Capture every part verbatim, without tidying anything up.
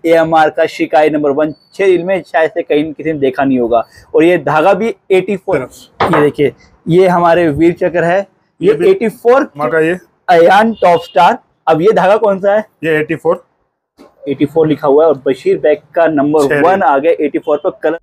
ए M R का शिकाई number one, छह रील में शायद से कहीं किसी ने देखा नहीं होगा। और ये धागा भी चौरासी, ये देखिए ये हमारे वीर चक्र है, ये, ये चौरासी का ये अयान टॉप स्टार। अब ये धागा कौन सा है? ये चौरासी चौरासी लिखा हुआ है और बशीर बैग का नंबर वन आ गया चौरासी पर। कलर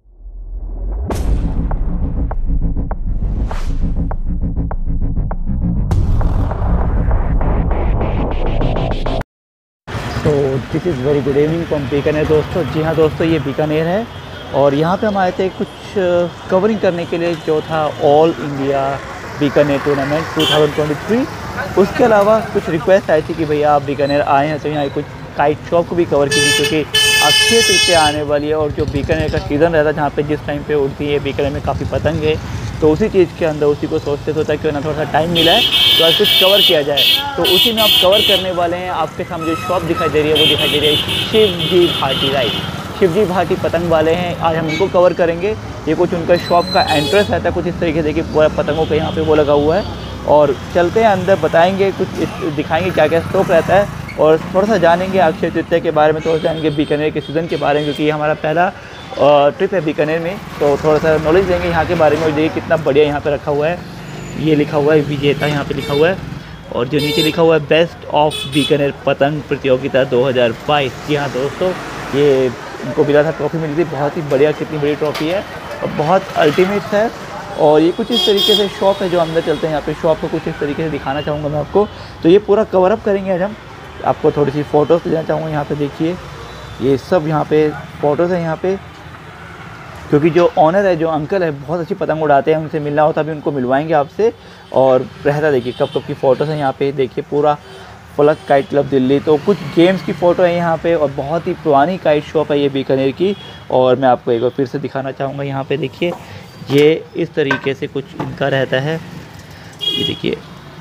तो this is very good evening from Bikaner दोस्तों। जी हाँ दोस्तों, ये बीकानेर है और यहाँ पे हम आए थे कुछ कवरिंग करने के लिए जो था ऑल इंडिया बीकानेर टूर्नामेंट दो हज़ार तेईस। उसके अलावा कुछ रिक्वेस्ट आई थी कि भैया आप बीकानेर आए हैं तो यहाँ कुछ काइट शॉप को भी कवर कीजिए, क्योंकि अक्षय तृतीया आने वाली है और जो बीकानेर का सीज़न रहता है जहाँ पे जिस टाइम पे उड़ती है बीकानेर में काफ़ी पतंग है, तो उसी चीज़ के अंदर उसी को सोचते सोचता क्यों ना थोड़ा सा टाइम मिला है तो आज कुछ कवर किया जाए। तो उसी में आप कवर करने वाले हैं। आपके सामने जो शॉप दिखाई दे रही है वो दिखाई दे रही है शिवजी भाटी, राइट, शिवजी भाटी पतंग वाले हैं। आज हम उनको कवर करेंगे। ये कुछ उनका शॉप का एंट्रेंस रहता है कुछ इस तरीके से, देखिए पूरा पतंगों का यहाँ पे वो लगा हुआ है। और चलते हैं अंदर, बताएंगे कुछ, दिखाएंगे क्या क्या स्टॉक रहता है और थोड़ा सा जानेंगे अक्षय तृतीया के बारे में, थोड़ा सा जानेंगे बीकानेर के सीज़न के बारे में, क्योंकि ये हमारा पहला ट्रिप है बीकानेर में, तो थोड़ा सा नॉलेज देंगे यहाँ के बारे में। और देखिए कितना बढ़िया यहाँ पे रखा हुआ है, ये लिखा हुआ है विजेता, यहाँ पे लिखा हुआ है और जो नीचे लिखा हुआ है बेस्ट ऑफ बीकानेर पतंग प्रतियोगिता दो हज़ार बाईस। जी हाँ दोस्तों, ये उनको मिला था, ट्रॉफी मिली थी, बहुत ही बढ़िया, कितनी बड़ी ट्रॉफी है और बहुत अल्टीमेट है। और ये कुछ इस तरीके से शॉप है, जो अंदर चलते हैं यहाँ पे शॉप को कुछ इस तरीके से दिखाना चाहूँगा मैं आपको। तो ये पूरा कवर अप करेंगे आज हम। आपको थोड़ी सी फ़ोटोज़ लेना चाहूँगा, यहाँ पे देखिए ये सब यहाँ पे फ़ोटोज़ हैं यहाँ पे, क्योंकि जो ऑनर है, जो अंकल है, बहुत अच्छी पतंग उड़ाते हैं, उनसे मिलना होता भी उनको मिलवाएंगे आपसे। और रहता देखिए कब कब की फ़ोटोज़ हैं यहाँ पे, देखिए पूरा फलक काइट क्लब दिल्ली, तो कुछ गेम्स की फ़ोटो है यहाँ पे और बहुत ही पुरानी काइट शॉप है ये बीकानेर की। और मैं आपको एक बार फिर से दिखाना चाहूँगा, यहाँ पे देखिए ये इस तरीके से कुछ इनका रहता है, ये देखिए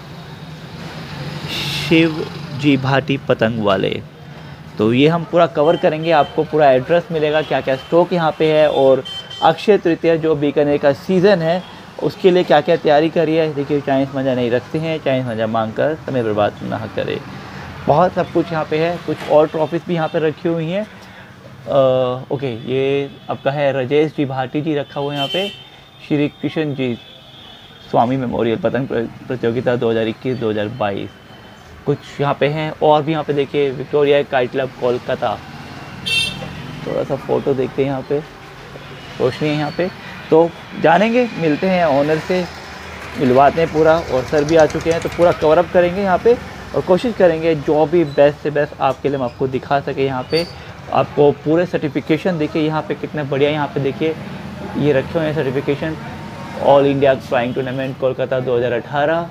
शिव जी भाटी पतंग वाले। तो ये हम पूरा कवर करेंगे, आपको पूरा एड्रेस मिलेगा, क्या क्या स्टॉक यहाँ पे है और अक्षय तृतीया जो बीकानेर का सीज़न है उसके लिए क्या क्या तैयारी करी है। देखिए चाइनीज़ मज़ा नहीं रखते हैं, चाइनीज़ मज़ा मांग कर समय बर्बाद ना करें, बहुत सब कुछ यहाँ पे है। कुछ और ट्रॉफीज़ भी यहाँ पे रखी हुई हैं। ओके, ये आपका है राजेश जी भाटी जी रखा हुआ है यहाँ पे, श्री कृष्ण जी स्वामी मेमोरियल पतंग प्रतियोगिता दो हज़ार इक्कीस दो हज़ार बाईस कुछ यहाँ पे हैं। और भी यहाँ पे देखिए विक्टोरिया काइट क्लब कोलकाता, थोड़ा सा फ़ोटो देखते हैं यहाँ पे, रोशनी है यहाँ पे। तो जानेंगे, मिलते हैं ऑनर से, मिलवाते हैं पूरा। और सर भी आ चुके हैं, तो पूरा कवर अप करेंगे यहाँ पे और कोशिश करेंगे जो भी बेस्ट से बेस्ट आपके लिए हम आपको दिखा सके। यहाँ पे आपको पूरे सर्टिफिकेशन देखिए यहाँ पे कितने बढ़िया, यहाँ पे देखिए ये रखे हुए हैं certification, all India flying tournament Kolkata दो हज़ार अठारह,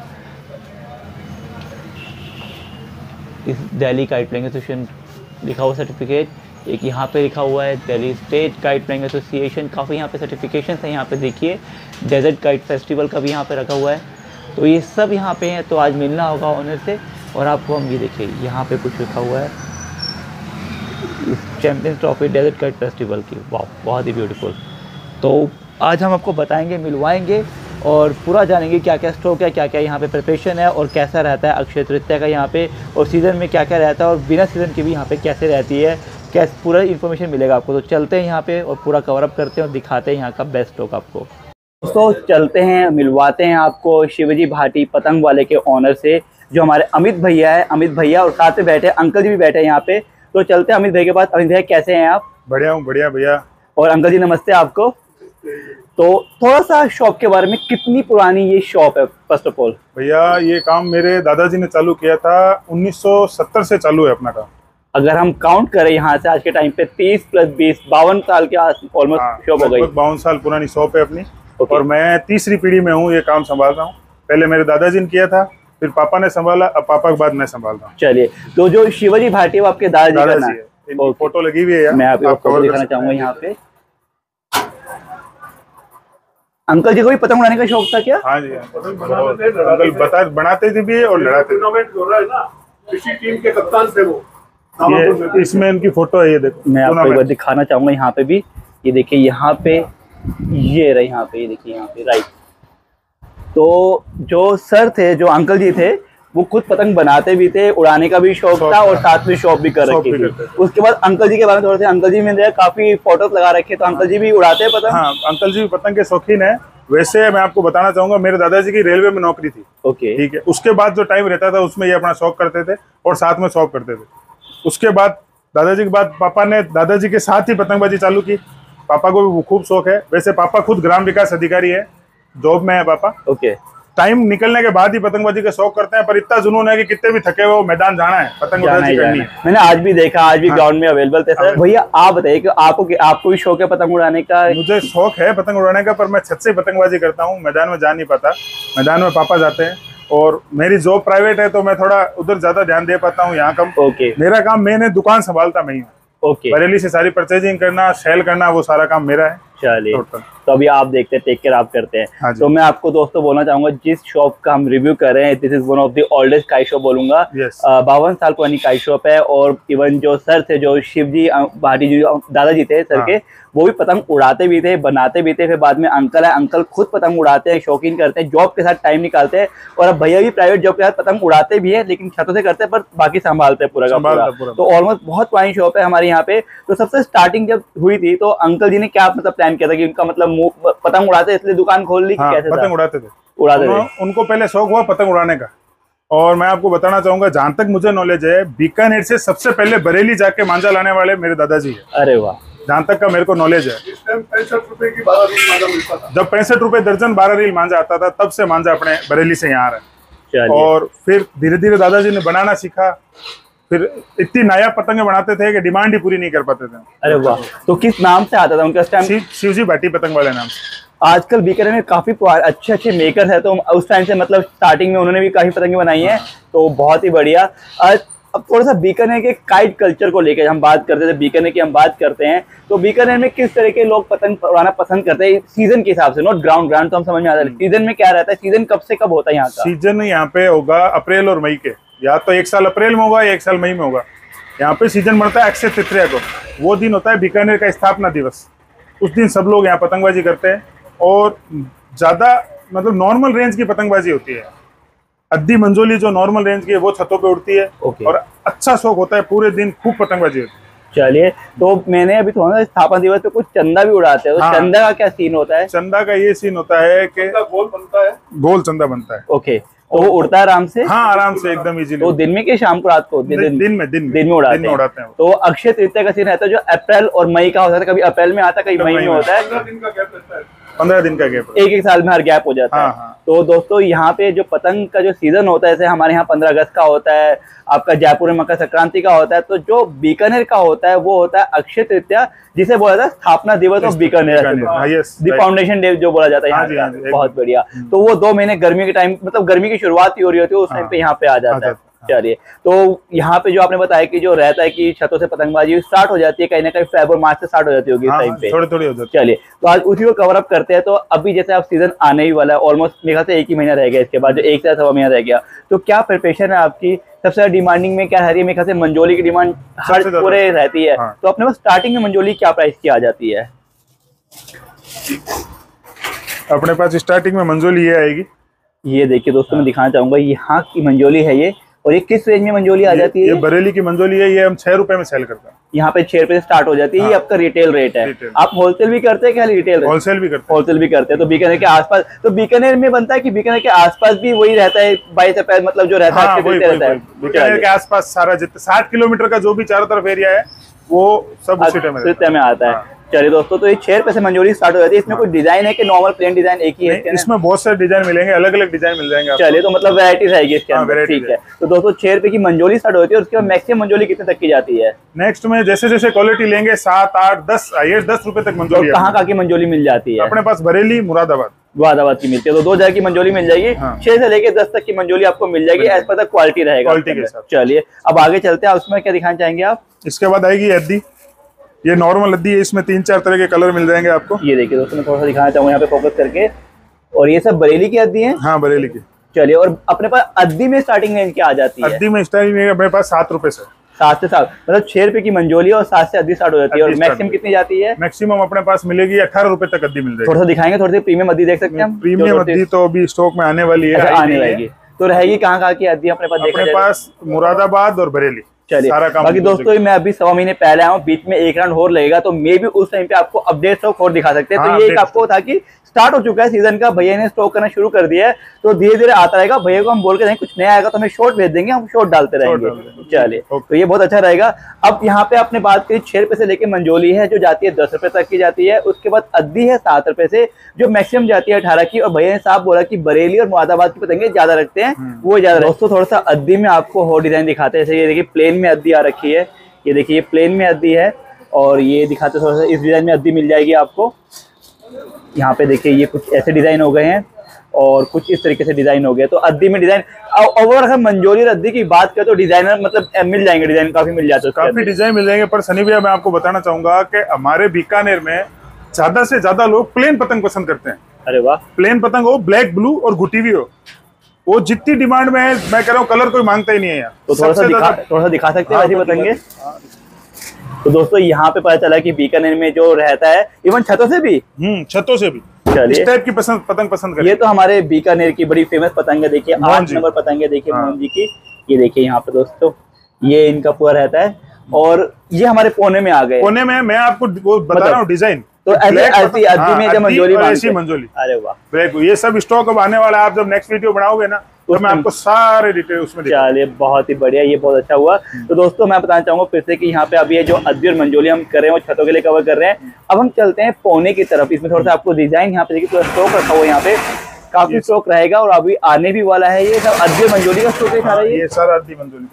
इस दिल्ली काइट फ्लाइंग एसोसिएशन लिखा हुआ सर्टिफिकेट, एक यहाँ पे लिखा हुआ है Delhi state kite flying association, काफ़ी यहाँ पे सर्टिफिकेशन है। यहाँ पे देखिए डेजर्ट काइट फेस्टिवल का भी यहाँ पे रखा हुआ है, तो ये सब यहाँ पे हैं। तो आज मिलना होगा ऑनर से। और आपको हम ये देखिए यहाँ पे कुछ लिखा हुआ है इस champions trophy desert kite festival की, वाह बहुत ही ब्यूटीफुल। तो आज हम आपको बताएंगे, मिलवाएंगे और पूरा जानेंगे क्या क्या स्टॉक है, क्या क्या यहाँ पे प्रिपरेशन है और कैसा रहता है अक्षय तृतीया का यहाँ पे, और सीज़न में क्या क्या रहता है और बिना सीज़न की भी यहाँ पे कैसे रहती है, कैसे पूरा इन्फॉर्मेशन मिलेगा आपको। तो चलते हैं यहाँ पे और पूरा कवर अप करते हैं और दिखाते हैं यहाँ का बेस्ट स्टॉक आपको। दोस्तों चलते हैं, मिलवाते हैं आपको शिवजी भाटी पतंग वाले के ऑनर से, जो हमारे अमित भैया है। अमित भैया और साथ में बैठे अंकल जी भी बैठे हैं यहाँ पे। तो चलते हैं अमित भैया के पास। अमित भैया कैसे हैं आप? बढ़िया हूँ, बढ़िया भैया। और अंकल जी नमस्ते आपको। तो थोड़ा सा शॉप के बारे में, कितनी पुरानी ये शॉप है फर्स्ट ऑफ ऑल? भैया ये काम मेरे दादाजी ने चालू किया था, उन्नीस सौ सत्तर से चालू है अपना काम। अगर हम काउंट करें यहाँ से आज के टाइम पे तीस प्लस बीस बावन साल के आस ऑलमोस्ट शॉप हो गई। बावन साल पुरानी शॉप है अपनी। और मैं तीसरी पीढ़ी में हूँ, ये काम संभाल रहा हूँ। पहले मेरे दादाजी ने किया था, फिर पापा ने संभाला, अब पापा के बाद मैं संभाल रहा हूँ। चलिए, तो जो शिवाजी भाटी वो आपके दादाजी का नाम है, फोटो लगी हुई है, मैं आपको फोटो दिखाना चाहूंगा यहाँ पे। अंकल जी को भी पतंग उड़ाने का शौक था क्या? हाँ जी, अंकल बता बनाते थे भी और लड़ाते थे। इसी टीम के कप्तान थे वो। ये इसमें इनकी फोटो है, ये देखो। मैं आपको एक बार दिखाना चाहूंगा यहाँ पे भी, ये देखिए यहाँ पे, ये रहे यहाँ पे, ये देखिए यहाँ पे, राइट। तो जो सर थे, जो अंकल जी थे, वो खुद पतंग बनाते भी थे, उड़ाने का भी शौक था और साथ में शॉप भी कर रखी थी। उसके बाद अंकल जी के बारे में थोड़ा सा, अंकल जी मैंने काफी फोटोज लगा रखे, तो अंकल जी भी उड़ाते हैं पतंग? हाँ, अंकल जी भी पतंग के शौकीन है। वैसे मैं आपको बताना चाहूंगा, मेरे दादाजी की रेलवे में नौकरी थी। ओके, ठीक है। उसके बाद जो टाइम रहता था उसमें ये अपना शौक करते थे और साथ में शौक करते थे। उसके बाद दादाजी के बाद पापा ने दादाजी के साथ ही पतंगबाजी चालू की। पापा को भी खूब शौक है। वैसे पापा खुद ग्राम विकास अधिकारी है, जॉब में है पापा। ओके। टाइम निकलने के बाद ही पतंगबाजी का शौक करते हैं, पर इतना जुनून है कि कितने भी थके हुए मैदान जाना है, पतंगबाजी करनी है। मैंने आज भी देखा, आज भी ग्राउंड में अवेलेबल थे सर। भैया आप बताइए कि आपको आपको भी शौक है पतंग उड़ाने का? मुझे शौक है पतंग उड़ाने का, पर मैं छत से पतंगबाजी करता हूँ, मैदान में जा नहीं पाता। मैदान में पापा जाते हैं और मेरी जॉब प्राइवेट है, तो मैं थोड़ा उधर ज्यादा ध्यान दे पाता हूँ, यहाँ कम। ओके। मेरा काम मेन है, दुकान संभालता मैं ही हूँ। ओके। बरेली से सारी परचेजिंग करना, सेल करना, वो सारा काम मेरा है। चलिए, तो अभी आप देखते हैं, टेक केयर आप करते हैं। हाँ, तो मैं आपको दोस्तों बोलना चाहूंगा, जिस शॉप का हम रिव्यू कर रहे हैं, this is one of the oldest kite shop बोलूंगा। बावन साल पुरानी काई शॉप है। और इवन जो सर थे, जो शिव जी भाटी जी दादाजी थे सर के, वो भी पतंग उड़ाते भी थे, बनाते भी थे। फिर बाद में अंकल है, अंकल खुद पतंग उड़ाते हैं, शौकीन करते हैं, जॉब के साथ टाइम निकालते हैं। और अब भैया भी प्राइवेट जॉब के साथ पतंग उड़ाते भी है, लेकिन छतों से करते हैं, पर बाकी संभालते हैं पूरा का पूरा। तो ऑलमोस्ट बहुत पुरानी शॉप है हमारे यहाँ पे। तो सबसे स्टार्टिंग जब हुई थी, तो अंकल जी ने क्या मतलब प्लान किया था कि उनका मतलब पतंग उड़ाते इसलिए दुकान खोल ली? हाँ, कैसे पतंग उड़ाते थे, उड़ाते थे। उनको पहले शौक हुआ पतंग उड़ाने का। और मैं आपको बताना चाहूंगा, जहां तक मुझे नॉलेज है, बीकानेर से सबसे पहले बरेली जाके मांझा लाने वाले मेरे दादाजी है। अरे वाह। जहां तक का मेरे को नॉलेज है, पैंसठ रुपए की बारह रील मांझा मिलता था। जब पैंसठ रुपए दर्जन बारह रील मांझा आता था, तब से मांझा अपने बरेली से यहाँ आ रहा है। और फिर धीरे धीरे दादाजी ने बनाना सीखा। फिर इतनी नया पतंगे बनाते थे कि डिमांड ही पूरी नहीं कर पाते थे। अरे वाह। तो किस नाम से आता था उनका टाइम? शिवजी भाटी पतंग वाले नाम से। आजकल बीकानेर में काफी अच्छे अच्छे मेकर है, तो उस टाइम से मतलब स्टार्टिंग में उन्होंने भी काफी पतंगे बनाई हैं, तो बहुत ही बढ़िया। अब थोड़ा सा बीकानेर के काइट कल्चर को लेकर हम बात करते थे, बीकानेर की हम बात करते हैं, तो बीकानेर में किस तरह के लोग पतंग उड़ाना पसंद करते हैं सीजन के हिसाब से? नॉट ग्राउंड ग्राउंड तो हम समझ में आता है, सीजन में क्या रहता है? सीजन कब से कब होता है यहाँ का? सीजन यहाँ पे होगा अप्रैल और मई के, या तो एक साल अप्रैल में होगा या एक साल मई में होगा। यहाँ पे सीजन बढ़ता है अक्षय तृतीया को। वो दिन होता है बीकानेर का स्थापना दिवस। उस दिन सब लोग यहाँ पतंगबाजी करते हैं और ज्यादा मतलब नॉर्मल रेंज की पतंगबाजी होती है। अद्दी मंजोली जो नॉर्मल रेंज की है, वो छतों पे उड़ती है। okay. और अच्छा शौक होता है, पूरे दिन खूब पतंगबाजी होती है। चलिए, तो मैंने अभी थोड़ा स्थापना दिवस पे कुछ चंदा भी उड़ाते हैं, तो हाँ। चंदा का क्या सीन होता है? चंदा का ये सीन होता है कि गोल बनता है, गोल चंदा बनता है। ओके, तो वो उड़ता है आराम से? हाँ, आराम से एकदम इजीली। तो दिन में कि शाम को, रात को? दिन, दिन, दिन में दिन में दिन में उड़ाते, दिन में उड़ाते हैं। तो अक्षय तृतीया का सीन रहता है जो अप्रैल और मई का होता है, कभी अप्रैल में आता है, कभी मई में होता है। पंद्रह दिन का गैप रहता है, पंद्रह दिन का गैप, एक एक साल में हर गैप हो जाता हाँ, है। हाँ। तो दोस्तों यहाँ पे जो पतंग का जो सीजन होता है, जैसे हमारे यहाँ पंद्रह अगस्त का होता है, आपका जयपुर में मकर संक्रांति का होता है, तो जो बीकानेर का होता है वो होता है अक्षय तृतीया, जिसे बोला जाता है स्थापना दिवस of Bikaner, the foundation day जो बोला जाता है यहाँ पे। बहुत बढ़िया। तो वो दो महीने गर्मी के टाइम, मतलब गर्मी की शुरुआत ही हो रही होती है, उस टाइम पे यहाँ पे आ जाता है। चलिए, तो यहाँ पे जो आपने बताया कि जो रहता है कि छतों से पतंगबाजी स्टार्ट हो जाती है, कहीं ना कहीं फरवरी मार्च से स्टार्ट हो जाती होगी इस टाइम पे, थोड़ी थोड़ी हो जाती है। चलिए, तो आज उसी को कवर अप करते हैं। तो अभी जैसे आप सीजन आने ही वाला है, ऑलमोस्ट मेरे ख्याल से एक ही महीना रह गया, इसके बाद जो एक से सवा महीना रह गया, तो क्या प्रिपरेशन है आपकी? सबसे ज्यादा डिमांडिंग में क्या रह रही है? मेरे ख्याल से मंजोली की डिमांड हर पूरे रहती है। हाँ। तो अपने पास स्टार्टिंग में मंजोली क्या प्राइस की आ जाती है? अपने पास स्टार्टिंग में मंजोली ये आएगी, ये देखिए दोस्तों, मैं दिखाना चाहूंगा, यहाँ की मंजोली है ये। और ये किस रेंज में मंजोली आ जाती है? ये बरेली की मंजोली है, ये हम छह रुपए में सेल करते हैं। यहाँ पे छह रुपए से स्टार्ट हो जाती है। हाँ। ये आपका रिटेल रेट है। रिटेल। आप होलसेल भी करते हैं क्या? रिटेल? होलसेल भी करते हैं। होलसेल भी करते हैं। तो बीकानेर के आसपास, तो बीकानेर में बनता है कि बीकानेर के आसपास भी वही रहता है, बाईस अप्रैल मतलब जो रहता है बीकानेर के आसपास सारा जितना साठ किलोमीटर का जो भी चारों तरफ एरिया है, वो सब उसी में आता है। चलिए दोस्तों, तो ये छह रुपए से मंजोली स्टार्ट हो जाती है। इसमें कोई डिजाइन है कि नॉर्मल प्लेन डिजाइन एक ही है? इसमें बहुत सारे डिजाइन मिलेंगे, अलग अलग डिजाइन मिल जाएंगे। चलिए, तो मतलब वैरायटी रहेगी इसके अंदर। ठीक है, तो दोस्तों छह रुपए की मंजोली स्टार्ट होती है, उसके बाद मैक्सिमम मंजोली कितने तक की जाती है? नेक्स्ट में जैसे जैसे क्वालिटी लेंगे, सात आठ दस ये दस रुपए तक मंजोली। कहाँ कहाँ की मंजोली मिल जाती है? अपने पास बरेली, मुरादाबाद मुरादाबाद की मिलती है। तो दो जगह की मंजोली मिल जाएगी। हाँ। छह से लेके दस तक की मंजोली आपको मिल जाएगी, एज पर क्वालिटी रहेगा, क्वालिटी के साथ। चलिए, अब आगे चलते हैं, उसमें क्या दिखाना चाहेंगे आप? इसके बाद आएगी अद्दी। ये नॉर्मल अद्दी है, इसमें तीन चार तरह के कलर मिल जाएंगे आपको। ये देखिए दोस्तों, मैं थोड़ा सा दिखाना चाहूंगा यहाँ पे फोकस करके। और ये सब बरेली की अद्दी है? हाँ, बरेली की। चलिए, और अपने पास अद्दी में स्टार्टिंग रेंज क्या आ जाती है? अद्दी में स्टार्टिंग रेंज अपने पास सात रुपए से सात से सात मतलब छह रुपए की मंजोली और सात से अद्दी स्टार्ट हो जाती है। और मैक्सिमम कितनी जाती है? मैक्सिमम अपने पास मिलेगी अठारह रुपए तक अद्दी मिल जाएगी। थोड़ा सा दिखाएंगे, थोड़ी सी प्रीमियम अद्दी देख सकते हैं हम? प्रीमियम अद्दी तो अभी स्टॉक में आने वाली है, आने वाली है। तो रहेगी कहाँ कहाँ की अद्दी अपने पास? अपने पास मुरादाबाद और बरेली। चलिए बाकी दोस्तों मैं अभी सवा महीने पहले आया हूँ, बीच में एक राउंड और लगेगा, तो मे भी उस टाइम पे आपको अपडेट स्टॉक और दिखा सकते हैं। हाँ, तो ये एक आपको था कि स्टार्ट हो चुका है सीजन का, भैया ने स्टॉक करना शुरू कर दिया है, तो धीरे धीरे आता रहेगा। भैया को हम बोल के नहीं कुछ नया आएगा तो हमें शॉर्ट भेज देंगे, हम शॉर्ट डालते रहेंगे। चलिए तो ये बहुत अच्छा रहेगा। अब यहाँ पे आपने बात करी छह रुपए से लेके मंजोली है जो जाती है दस रुपए तक की जाती है, उसके बाद अद्दी है सात रुपए से जो मैक्सिमम जाती है अठारह की, और भैया ने साफ बोला कि बरेली और मुरादाबाद की पतंगे ज्यादा रखते हैं, वो ज्यादा। दोस्तों थोड़ा सा अद्दी में आपको और डिजाइन दिखाते हैं। जैसे ये देखिए प्लेन में अद्दी आ रखी है, ये देखिए ये प्लेन में अद्दी है, और ये दिखाते थोड़ा सा इस डिजाइन में अद्दी मिल जाएगी आपको। यहाँ पे देखिए ये कुछ ऐसे डिजाइन हो गए हैं और कुछ इस तरीके से डिजाइन हो गए। तो अद्दी में डिजाइन ओवर अगर मंजोली और अद्दी की बात करें तो डिजाइनर मतलब मिल जाएंगे, डिजाइन काफी मिल जाते हैं, काफी डिजाइन मिल जाएंगे। पर सनी भैया मैं आपको बताना चाहूंगा कि हमारे बीकानेर में ज्यादा से ज्यादा लोग प्लेन पतंग पसंद करते हैं। अरे वाह, प्लेन पतंग हो, ब्लैक ब्लू और गुटीवी हो, वो जितनी डिमांड में है मैं कह रहा हूँ कलर कोई मांगता ही नहीं है यहाँ। तो थोड़ा सा दिखा थोड़ा सा दिखा सकते हैं ऐसी पतंगे। तो दोस्तों यहाँ पे पता चला कि बीकानेर में जो रहता है इवन छतों से भी हम्म छतों से भी इस टाइप की पसंद पतंग पसंद करते हैं। ये तो हमारे बीकानेर की बड़ी फेमस पतंग है, देखिए आठ नंबर पतंग है, देखिए मोहन जी की। ये देखिए यहाँ पे दोस्तों ये इनका पूरा रहता है, और ये हमारे कोने में आ गए। कोने में मैं आपको वो बता रहा हूँ डिजाइन, तो ऐसे ऐसी अद्दी में जब मंजोली ऐसी मंजोली। अरे वाह, ब्लैक ये सब स्टॉक अब आने वाला है। आप जब नेक्स्ट वीडियो बनाओगे ना तो मैं आपको सारे डिटेल उसमें दिखाऊंगा। चलिए बहुत ही बढ़िया, ये बहुत अच्छा हुआ। तो दोस्तों मैं बताना चाहूंगा फिर से कि यहाँ पे अभी ये जो अद्दी और मंजोली हम कर रहे हैं वो छतों के लिए कवर कर रहे हैं। अब हम चलते हैं पौने की तरफ। इसमें थोड़ा सा आपको डिजाइन यहाँ पे देखिए पूरा स्टॉक रखा हुआ, यहाँ पे काफी स्टॉक रहेगा और अभी आने भी वाला है। ये सब अद्दी और मंजोली का स्टॉक है सारा, ये सारा अद्दी मंजोली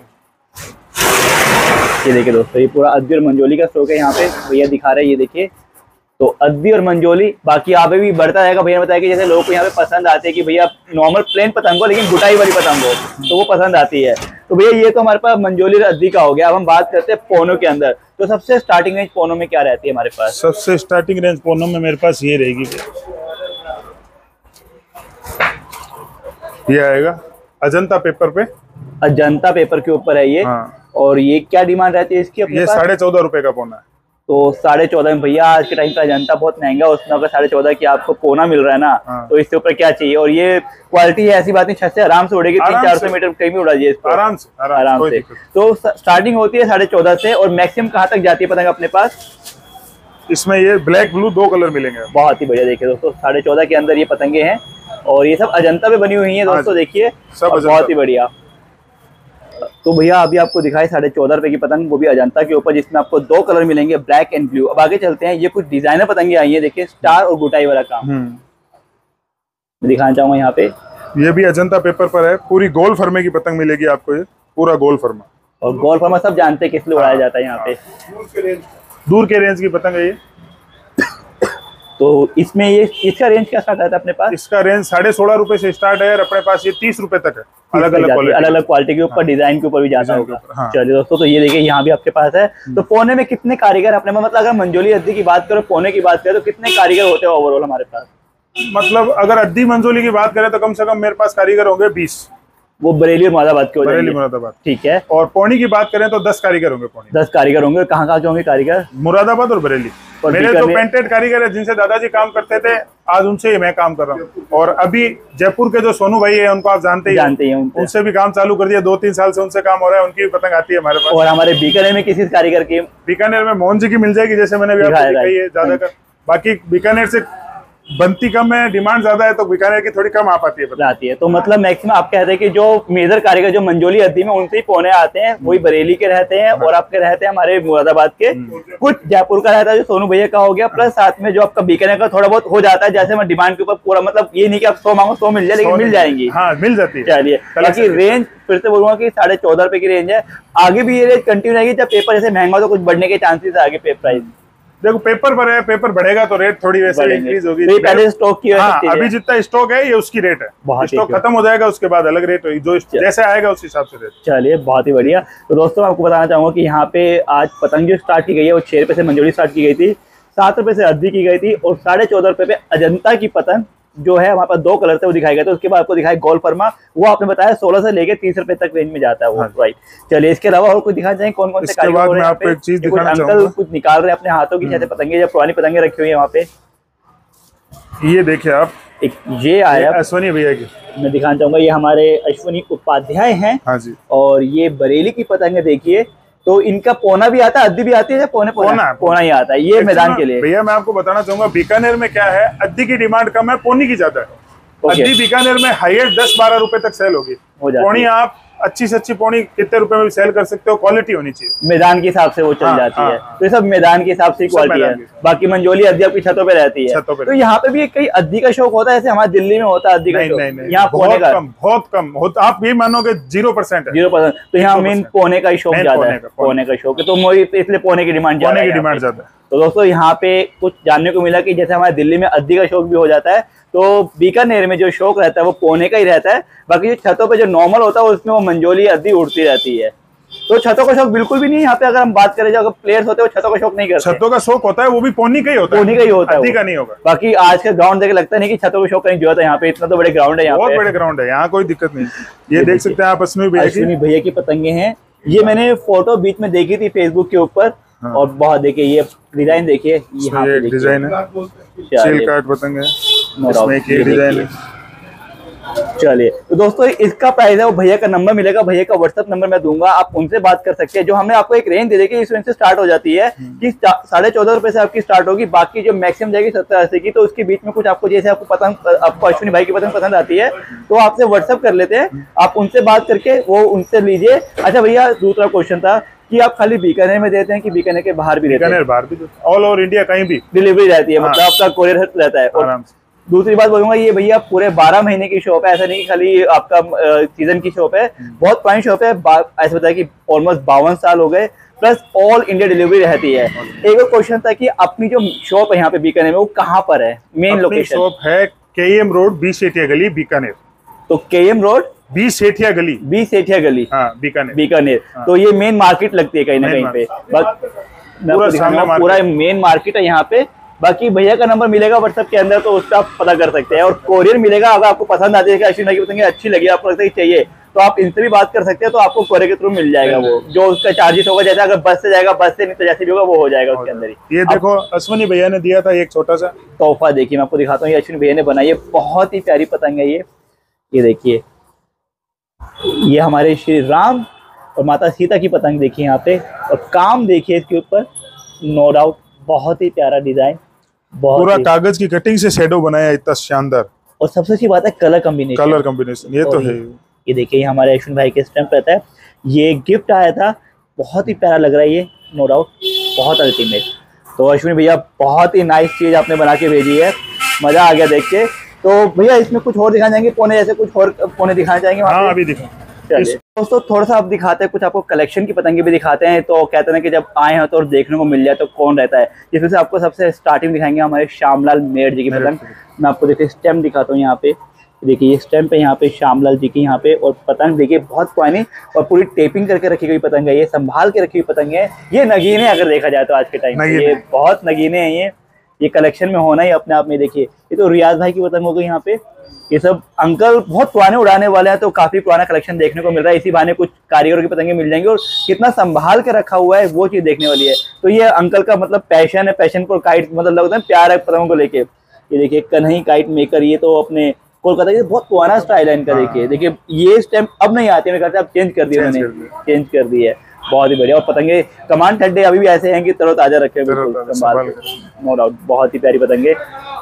का। ये देखिए दोस्तों ये पूरा अद्दी और मंजोली का स्टॉक है, यहाँ पे भैया दिखा रहे हैं। ये देखिए तो अद्दी और मंजोली, बाकी आगे भी बढ़ता रहेगा। भैया ने बताया कि जैसे लोगों को यहाँ पे पसंद आते हैं कि भैया नॉर्मल प्लेन पतंग हो लेकिन गुटाई वाली पतंग हो, तो वो पसंद आती है। तो भैया ये तो हमारे पास मंजोली और अद्दी का हो गया। अब हम बात करते हैं पोनो के अंदर। तो सबसे स्टार्टिंग रेंज पोनो में क्या रहती है हमारे पास? सबसे स्टार्टिंग रेंज पोनो में मेरे पास ये रहेगी, ये आएगा अजंता पेपर पे। अजंता पेपर के ऊपर है ये। हाँ। और ये क्या डिमांड रहती है इसकी? ये साढ़े चौदह रुपए का पोना है। तो साढ़े चौदह में भैया आज के टाइम पे अजंता बहुत महंगा, उसमें अगर साढ़े चौदह की आपको पोना मिल रहा है ना, हाँ। तो इससे ऊपर क्या चाहिए। और ये क्वालिटी है ऐसी बात नहीं, छत से आराम से उड़ेगी, तीन चार सौ मीटर कहीं भी उड़ा जाइए इसको आराम से आराम, आराम से। तो स्टार्टिंग होती है साढ़े चौदह से, और मैक्सिमम कहाँ तक जाती है पतंग अपने पास? इसमें ये ब्लैक ब्लू दो कलर मिलेंगे। बहुत ही बढ़िया, देखिए दोस्तों साढ़े चौदह के अंदर ये पतंगे हैं, और ये सब अजंता पे बनी हुई है दोस्तों। देखिए बहुत ही बढ़िया। तो भैया अभी आपको दिखाई साढ़े चौदह रुपए की पतंग, वो भी अजंता के ऊपर, जिसमें आपको दो कलर मिलेंगे ब्लैक एंड ब्लू। अब आगे चलते हैं, ये कुछ डिजाइनर पतंगे आई है, देखिए स्टार और गुटाई वाला काम मैं दिखाना चाहूंगा यहाँ पे। ये भी अजंता पेपर पर है, पूरी गोल फर्मे की पतंग मिलेगी आपको, ये पूरा गोल फर्मा। और गोल फर्मा सब जानते हैं किस लिए उड़ाया जाता है यहाँ पे, दूर के रेंज की पतंग है ये। तो इसमें ये इसका रेंज क्या स्टार्ट आता है अपने पास? इसका रेंज साढ़े सोलह रुपए से स्टार्ट है और अपने पास ये तीस रुपए तक है। अलग अलग क्वालिटी, अलग अलग क्वालिटी के ऊपर, डिजाइन के ऊपर भी जाता होगा। हाँ। चलिए दोस्तों तो ये देखिए यहाँ भी आपके पास है। तो पौने में कितने कारीगर अपने में, मतलब अगर मंजोली अद्दी की बात करो, पौने की बात करें तो कितने कारीगर होते हैं ओवरऑल हमारे पास? मतलब अगर अद्दी मंजोली की बात करें तो कम से कम मेरे पास कारीगर होंगे बीस। वो बरेली और मुरादाबाद के हो जाएंगे। बरेली मुरादाबाद, ठीक है। और पौनी की बात करें तो दस कारीगर होंगे। पौनी दस कारीगर होंगे। कहाँ कहाँ के होंगे कारीगर? मुरादाबाद और बरेली। मेरे जो पेंटेड कारीगर है जिनसे दादाजी काम करते थे, आज उनसे मैं काम कर रहा हूँ। और अभी जयपुर के जो सोनू भाई है उनको आप जानते ही जानते हैं, उनसे भी काम चालू कर दिया। दो तीन साल से उनसे काम हो रहा है, उनकी भी पतंग आती है हमारे पास। और हमारे बीकानेर में किसी कारीगर की? बीकानेर में मोहन जी की मिल जाएगी, जैसे मैंने भी आपको दिखाई है ज्यादातर। बाकी बीकानेर से बनती कम है, डिमांड ज्यादा है, तो बीकानेर की थोड़ी कम आ पाती है आती है। तो मतलब मैक्सिमम आप कहते हैं कि जो मेजर कारीगर जो मंजोली अद्दी में उनसे ही पौने आते हैं, वही बरेली के रहते हैं। हाँ। और आपके रहते हैं हमारे मुरादाबाद के, कुछ जयपुर का रहता है जो सोनू भैया का हो गया, प्लस साथ में जो आपका बीकानेर का थोड़ा बहुत हो जाता है। जैसे मैं डिमांड के ऊपर पूरा, मतलब ये नहीं कि आप सौ मांगो सौ मिल जाए, लेकिन मिल जाएंगी। हाँ मिल जाती है। चलिए बाकी रेंज फिर से बोलूंगा कि साढ़े चौदह रुपए की रेंज है। आगे भी ये रेंज कंटिन्यू रहेगी। जब पेपर जैसे महंगा हो तो कुछ बढ़ने के चांसेस है आगे पे प्राइस। देखो पेपर पर है, पेपर बढ़ेगा तो रेट थोड़ी वैसे इंक्रीज होगी। तो पहले स्टॉक की हाँ, अभी जितना स्टॉक है ये उसकी रेट है। स्टॉक खत्म हो जाएगा उसके बाद अलग रेट होगी, जो जैसे आएगा उस हिसाब से रेट। चलिए बहुत ही बढ़िया। तो दोस्तों आपको बताना चाहूंगा कि यहाँ पे आज पतंग जो स्टार्ट की गई है वो छह रुपए से मंजोली स्टार्ट की गई थी, सात रुपए से अद्दी की गई थी, और साढ़े चौदह रुपए पे अजंता की पतंग जो है हमारे पास दो कलर थे वो दिखाई गए थे। उसके बाद आपको दिखाया गोल फर्मा, वो आपने बताया सोलह से लेके तीस रुपए तक रेंज में जाता है वो। राइट। चलिए इसके अलावा और कुछ दिखा जाए कौन कौन से कारीगर हो रहे हैं? आपको एक चीज दिखाना अंकल कुछ निकाल रहे हैं अपने हाथों की जैसे पतंगे, जब पुरानी पतंगे रखी हुई है वहाँ पे। ये देखिए आप, एक ये आया अश्वनी भैया की, मैं दिखाना चाहूंगा, ये हमारे अश्वनी उपाध्याय हैं। हाँ जी। और ये बरेली की पतंग देखिए, तो इनका पोना भी आता है, अद्दी भी आती है, पौने पोना पोना, पोना ही आता है, ये मैदान के लिए। भैया मैं आपको बताना चाहूंगा बीकानेर में क्या है, अद्दी की डिमांड कम है, पोनी की ज्यादा है। अद्दी बीकानेर में हाईएस्ट दस बारह रुपए तक सेल होगी, पोनी आप अच्छी से अच्छी पोनी कितने रुपए में भी सेल कर सकते हो, क्वालिटी होनी चाहिए, मैदान के हिसाब से वो चल हाँ, जाती हाँ, है हाँ, तो ये सब मैदान के हिसाब से क्वालिटी है। बाकी मंजोली अद्दी आपकी छतों पे रहती है, तो यहाँ पे भी कई अद्दी का शौक होता है, जैसे हमारे दिल्ली में होता है अद्दी का शौक, यहाँ पोने का बहुत कम होता, आप ये मानोगे जीरो परसेंट है, जीरो परसेंट तो यहाँ मेन पोने का ही शौक ज्यादा है, पोने का शौक है, तो इसलिए पोने की डिमांड पोने की डिमांड ज्यादा है। तो दोस्तों यहाँ पे कुछ जानने को मिला कि जैसे हमारे दिल्ली में अद्दी का शौक भी हो जाता है, तो बीकानेर में जो शौक रहता है वो पोने का ही रहता है। बाकी जो छतों पे जो नॉर्मल होता है उसमें वो मंजोली अद्दी उड़ती रहती है। तो छतों का शौक बिल्कुल भी नहीं यहाँ पे, अगर हम बात करें जो अगर प्लेयर्स होते हैं वो छतों का शौक नहीं करते। छतों का शौक होता है वो भी पोनी का ही होता है, पोनी का ही होता है, अद्दी का नहीं होगा। बाकी आज का ग्राउंड देख लगता नहीं कि छतों का शौक नहीं जो है, यहाँ पे इतना तो बड़े ग्राउंड है, यहाँ बहुत बड़े ग्राउंड है, यहाँ कोई दिक्कत नहीं। ये देख सकते हैं आप अश्विनी भैया की पतंगे हैं, ये मैंने फोटो बीच में देखी थी फेसबुक के ऊपर, और बहुत देखिए ये डिजाइन देखिए, यहाँ पे डिजाइन है, सील काट पतंग है, इसमें एक ये डिजाइन है। चलिए तो दोस्तों इसका प्राइस है, वो भैया का नंबर मिलेगा, भैया का व्हाट्सएप नंबर मैं दूंगा, आप उनसे बात कर सकते हैं। जो हमने आपको एक रेंज दे दी कि इस रेंज से स्टार्ट हो जाती है कि साढ़े चौदह रुपए से आपकी स्टार्ट होगी, बाकी जो मैक्सिमम जाएगी सत्तर अस्सी की, तो उसके बीच में कुछ आपको जैसे आपको पसंद, आपको अश्विनी भाई की पसंद पसंद आती है तो आपसे व्हाट्सएप कर लेते हैं, आप उनसे बात करके वो उनसे लीजिए। अच्छा भैया दूसरा क्वेश्चन था कि आप खाली बीकानेर में देते हैं कि बीकानेर के बाहर भी देते हैं? बाहर भी, ऑल ओवर इंडिया कहीं भी डिलीवरी रहती है, मतलब आपका कोरियर रहता है आराम से। दूसरी बात बोलूंगा, ये भैया पूरे बारह महीने की शॉप है, ऐसा नहीं कि खाली आपका सीजन की शॉप है, बहुत पुरानी शॉप है, ऐसा बताया कि ऑलमोस्ट बावन साल हो गए, प्लस ऑल इंडिया डिलीवरी रहती है। एक और क्वेश्चन था कि अपनी जो शॉप है यहाँ पे बीकानेर में वो कहाँ पर है, मेन लोकेशन? शॉप है के एम रोड, बी सेठिया गली, बीकानेर। तो के एम रोड, बी सेठिया गली, बी सेठिया गली, हाँ, बीकानेर, बीकानेर। हाँ। तो ये मेन मार्केट लगती है कहीं ना कहीं पे, पूरा पूरा मेन मार्केट है यहाँ पे। बाकी भैया का नंबर मिलेगा व्हाट्सएप के अंदर, तो उसका आप पता कर सकते हैं, और कोरियर मिलेगा। अगर आपको पसंद आती है कि अश्विनी की पतंग अच्छी लगी, आपको लगता है चाहिए, तो आप इनसे भी बात कर सकते हैं, तो आपको कोरियर के थ्रू मिल जाएगा वो, जो उसका चार्जेस होगा, जैसे अगर बस से जाएगा, बस से नहीं तो जैसे भी होगा वो हो जाएगा उसके अंदर ही। ये देखो अश्विनी भैया ने दिया था एक छोटा सा तोहफा, देखिए मैं आपको दिखाता हूँ, ये अश्विनी भैया ने बनाई है, बहुत ही प्यारी पतंग है ये। ये देखिए, ये हमारे श्री राम और माता सीता की पतंग देखिए यहाँ पे, और काम देखिए इसके ऊपर, नो डाउट बहुत ही प्यारा डिजाइन, पूरा कागज की कटिंग से शेडो बनाया, इतना शानदार। और सबसे अच्छी बात है कलर कॉम्बिनेशन, कलर कॉम्बिनेशन ये तो है। ये देखिए हमारे अश्विनी भाई के स्टैम्प रहता है, ये गिफ्ट आया था, बहुत ही प्यारा लग रहा है ये, नो डाउट बहुत अल्टीमेट। तो अश्विनी भैया बहुत ही नाइस चीज आपने बना के भेजी है, मजा आ गया देख के। तो भैया इसमें कुछ और दिखाना चाहेंगे पोने, जैसे कुछ और पोने दिखाना चाहेंगे? हाँ अभी दिखा। चलिए दोस्तों थोड़ा सा आप दिखाते हैं, कुछ आपको कलेक्शन की पतंगे भी दिखाते हैं। तो कहते हैं कि जब आए हैं तो और देखने को मिल जाए तो कौन रहता है, जिसमें से आपको सबसे स्टार्टिंग दिखाएंगे हमारे श्यामलाल मेड़ जी की पतंग। मैं आपको देखिए स्टेम दिखाता हूँ यहाँ पे, देखिए ये स्टैम्प है यहाँ पे श्यामलाल जी की यहाँ पे, और पतंग देखिए बहुत पुरानी और पूरी टेपिंग करके रखी गई पतंग है, ये संभाल के रखी हुई पतंग है। ये नगीने अगर देखा जाए तो आज के टाइम में ये बहुत नगीने हैं, ये ये कलेक्शन में होना ही अपने आप में। देखिए ये तो रियाज भाई की पतंग हो गई यहाँ पे, ये सब अंकल बहुत पुराने उड़ाने वाले हैं, तो काफी पुराना कलेक्शन देखने को मिल रहा है। इसी बहाने कुछ कारीगरों की पतंगे मिल जाएंगी, और कितना संभाल के रखा हुआ है वो चीज देखने वाली है। तो ये अंकल का मतलब पैशन है, पैशन को काइट मतलब लगता है प्यार है पतंगों को लेके। ये देखिए कन्हई काइट मेकर, ये तो अपने कोलकाता के बहुत पुराना स्टाइल है इनका। देखिए देखिए ये स्टैम्प अब नहीं आती है, मेरे ख्याल से अब चेंज कर दिया मैंने, चेंज कर दी है, बहुत ही बढ़िया। और पतंगे कमान ठंडे अभी भी ऐसे हैं कि तरोताजा रखे संभाल, नो डाउट बहुत ही प्यारी पतंगे।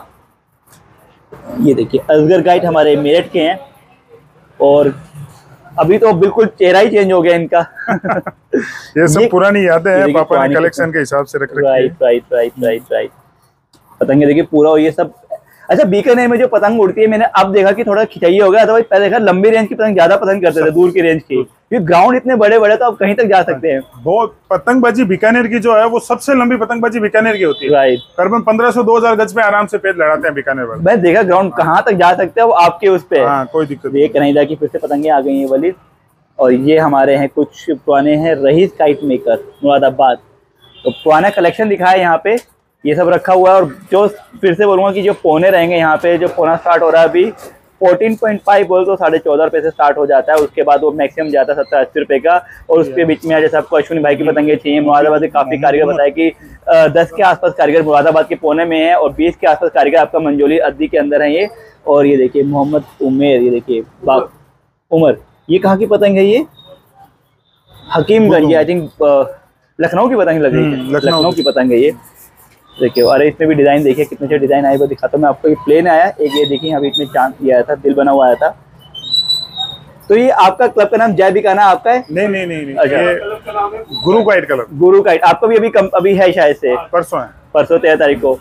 ये देखिए असगर गाइड हमारे मेरठ के हैं, और अभी तो बिल्कुल चेहरा ही चेंज हो गया इनका। ये सब पुरानी यादें हैं, पापा ने कलेक्शन के हिसाब से रख रखी है। Right right right right right पतंगे देखिए पूरा ये सब। अच्छा बीकानेर में जो पतंग उड़ती है, मैंने अब देखा कि थोड़ा खिंचाई हो गया, अदरवाइज पहले देखा लंबी रेंज की पतंग ज्यादा पसंद करते थे, दूर की रेंज की, क्योंकि ग्राउंड इतने बड़े बड़े तो आप कहीं तक जा सकते हैं। बहुत पतंगबाजी बीकानेर की जो है वो सबसे लंबी पतंगबाजी बीकानेर की होती है। राइट, करीबन पंद्रह सौ दो हजार गज पे आराम से पेड़ लड़ाते हैं बीकानेर वाले। मैं देखा ग्राउंड कहाँ तक जा सकते हैं वो आपके उस पे। हाँ, कोई दिक्कत नहीं। कन्हैया की फिर से पतंगे आ गई है वाली, और ये हमारे हैं कुछ पुराने हैं रईस काइट मेकर मुरादाबाद। तो पुराना कलेक्शन दिखा है यहाँ पे, ये सब रखा हुआ है। और जो फिर से बोलूँगा कि जो पोने रहेंगे यहाँ पे, जो पोना स्टार्ट हो रहा है अभी, फोर्टीन पॉइंट फाइव बोल तो साढ़े चौदह रुपए से स्टार्ट हो जाता है। उसके बाद वो मैक्सिमम जाता है सत्तर अस्सी रुपए का। और उसके बीच में जैसे आपको अश्विनी भाई की पतंगे चाहिए, मुरादाबाद के काफी कारीगर बताया कि दस के आसपास कारीगर मुरादाबाद के पुणे में है और बीस के आसपास कारीगर आपका मंजोली अद्दी के अंदर है ये। और ये देखिए मोहम्मद उमेर, ये देखिए बाप उमर, ये कहाँ की पतंग है? ये हकीमगंज, आई थिंक लखनऊ की पतंग लग रही है, लखनऊ की पतंग है ये। देखिए अरे इसमें भी डिजाइन देखिए कितने अच्छे डिजाइन आए, वो दिखाता हूँ मैं आपको। ये प्लेन आया एक, ये देखिए अभी इसमें चांद दिया आया था, दिल बना हुआ आया था। तो ये आपका क्लब का नाम जय बिकाना आपका है? नहीं नहीं नहीं, नहीं। अच्छा, ये गुरु काइट क्लब। गुरु काइट आपका भी अभी कम, अभी है शायद से परसों है, परसों तेरह तारीख को।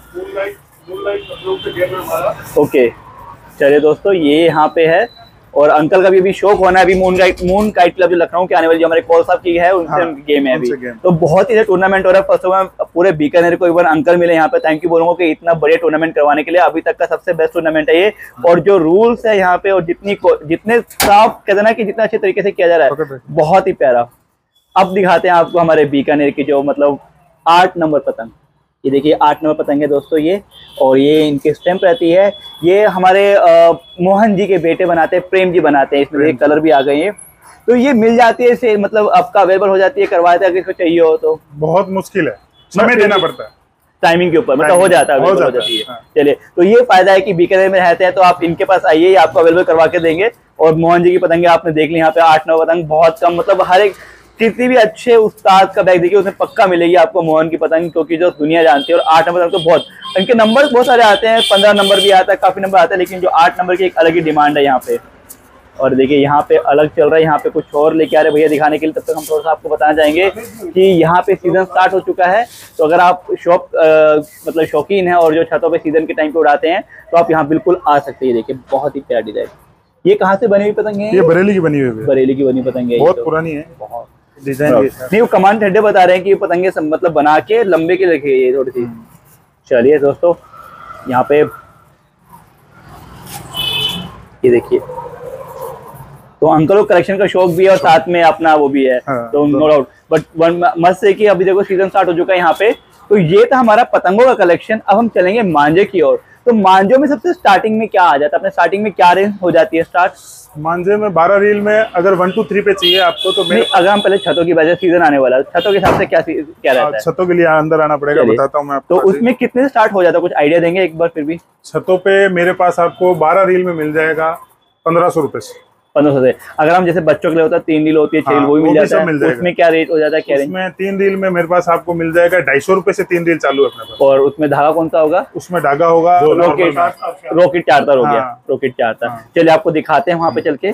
ओके चलिए दोस्तों, ये यहाँ पे है। और अंकल का भी अभी शौक होना है अभी moon kite, moon kite club जो लखनऊ के आने वाली, जो हमारे कॉल साहब की है उनसे हाँ, गेम है अभी। तो बहुत ही टूर्नामेंट हो रहा है। फर्स्ट में पूरे बीकानेर को एक बार अंकल मिले यहाँ पे, थैंक यू बोलूंगा कि इतना बड़े टूर्नामेंट करवाने के लिए। अभी तक का सबसे बेस्ट टूर्नामेंट है ये। और जो रूल्स है यहाँ पे और जितनी जितने साफ कहते ना कि जितना अच्छे तरीके से किया जा रहा है, बहुत ही प्यारा। अब दिखाते हैं आपको हमारे बीकानेर की जो मतलब आठ नंबर पतंग। ये देखिए आठ नंबर पतंग है दोस्तों ये, और ये इनकी स्टैंप रहती है। ये हमारे आ, मोहन जी के बेटे बनाते हैं, प्रेम जी बनाते हैं। इसमें एक कलर भी आ गए हैं, तो ये मिल जाती है से मतलब आपका अवेलेबल हो जाती है, करवाते हैं अगर इसको चाहिए हो तो। बहुत मुश्किल है, समय देना पड़ता है टाइमिंग के ऊपर, मतलब हो जाता है, हो जाती है। चलिए तो ये फायदा है कि बीकानेर में रहते हैं तो आप इनके पास आइए, आपको अवेलेबल करवा के देंगे। और मोहन जी की पतंगे आपने देख ली यहाँ पे, आठ नौ पतंग बहुत कम, मतलब हर एक किसी भी अच्छे उस्ताद का बैग देखिए उसमें पक्का मिलेगी आपको मोहन की पतंग, क्योंकि जो दुनिया जानती है। और आठ नंबर तो बहुत, इनके नंबर बहुत सारे आते हैं, पंद्रह नंबर भी आता है, काफी नंबर आता है, लेकिन जो आठ नंबर की एक अलग ही डिमांड है यहाँ पे। और देखिए यहाँ पे अलग चल रहा है, यहाँ पे कुछ और लेके आ रहे भैया दिखाने के लिए। तब तक हम थोड़ा सा आपको बताना चाहेंगे कि यहाँ पे सीजन स्टार्ट हो चुका है। तो अगर आप शौक मतलब शौकीन है और जो छतों पे सीजन के टाइम पे उड़ाते हैं तो आप यहाँ बिल्कुल आ सकते हैं। देखिए बहुत ही प्यारी डिजाइन। ये कहाँ से बनी हुई पतंग है? ये बरेली की बनी हुई है, बरेली की बनी पतंग है, बहुत पुरानी है। बहुत डिजाइन नहीं, वो कमांड ठंडे बता रहे हैं कि पतंगे मतलब बना के लंबे के रखे ये थोड़ी सी। चलिए दोस्तों यहाँ पे ये देखिए, तो अंकल को कलेक्शन का शौक भी है और साथ में अपना वो भी है। हाँ, तो नो डाउट, बट वन मस्त है कि अभी देखो सीजन स्टार्ट हो चुका है यहाँ पे। तो ये था हमारा पतंगों का कलेक्शन। अब हम चलेंगे मांझे की ओर। तो मांझों में सबसे स्टार्टिंग में क्या आ जाता है? अपने स्टार्टिंग में क्या रेंज हो जाती है स्टार्ट? मांझे में बारह रील में अगर वन टू थ्री पे चाहिए आपको तो मैं अगर हम पहले छतों की वजह सीजन आने वाला है, छतों के हिसाब से क्या क्या रहता है? छतों के लिए अंदर आना पड़ेगा, बताता हूँ मैं आपको। तो उसमें कितने से स्टार्ट हो जाता है, कुछ आइडिया देंगे एक बार? फिर भी छतों पे मेरे पास आपको बारह रील में मिल जाएगा पंद्रह सौ रुपए से। पंद्रह सौ से अगर हम जैसे बच्चों के लिए होता है तीन रील होती है, छह रील, वो भी मिल जाता है। उसमें क्या रेट हो जाता है? क्या उसमें तीन रील में मेरे पास आपको मिल जाएगा ढाई सौ रुपए से तीन रील चालू है अपने पास। और उसमें धागा कौन सा होगा? उसमें धागा होगा रॉकेट, रॉकेट चार तार हो गया, रॉकेट चार तार। चलिए आपको दिखाते हैं वहां पे चल के।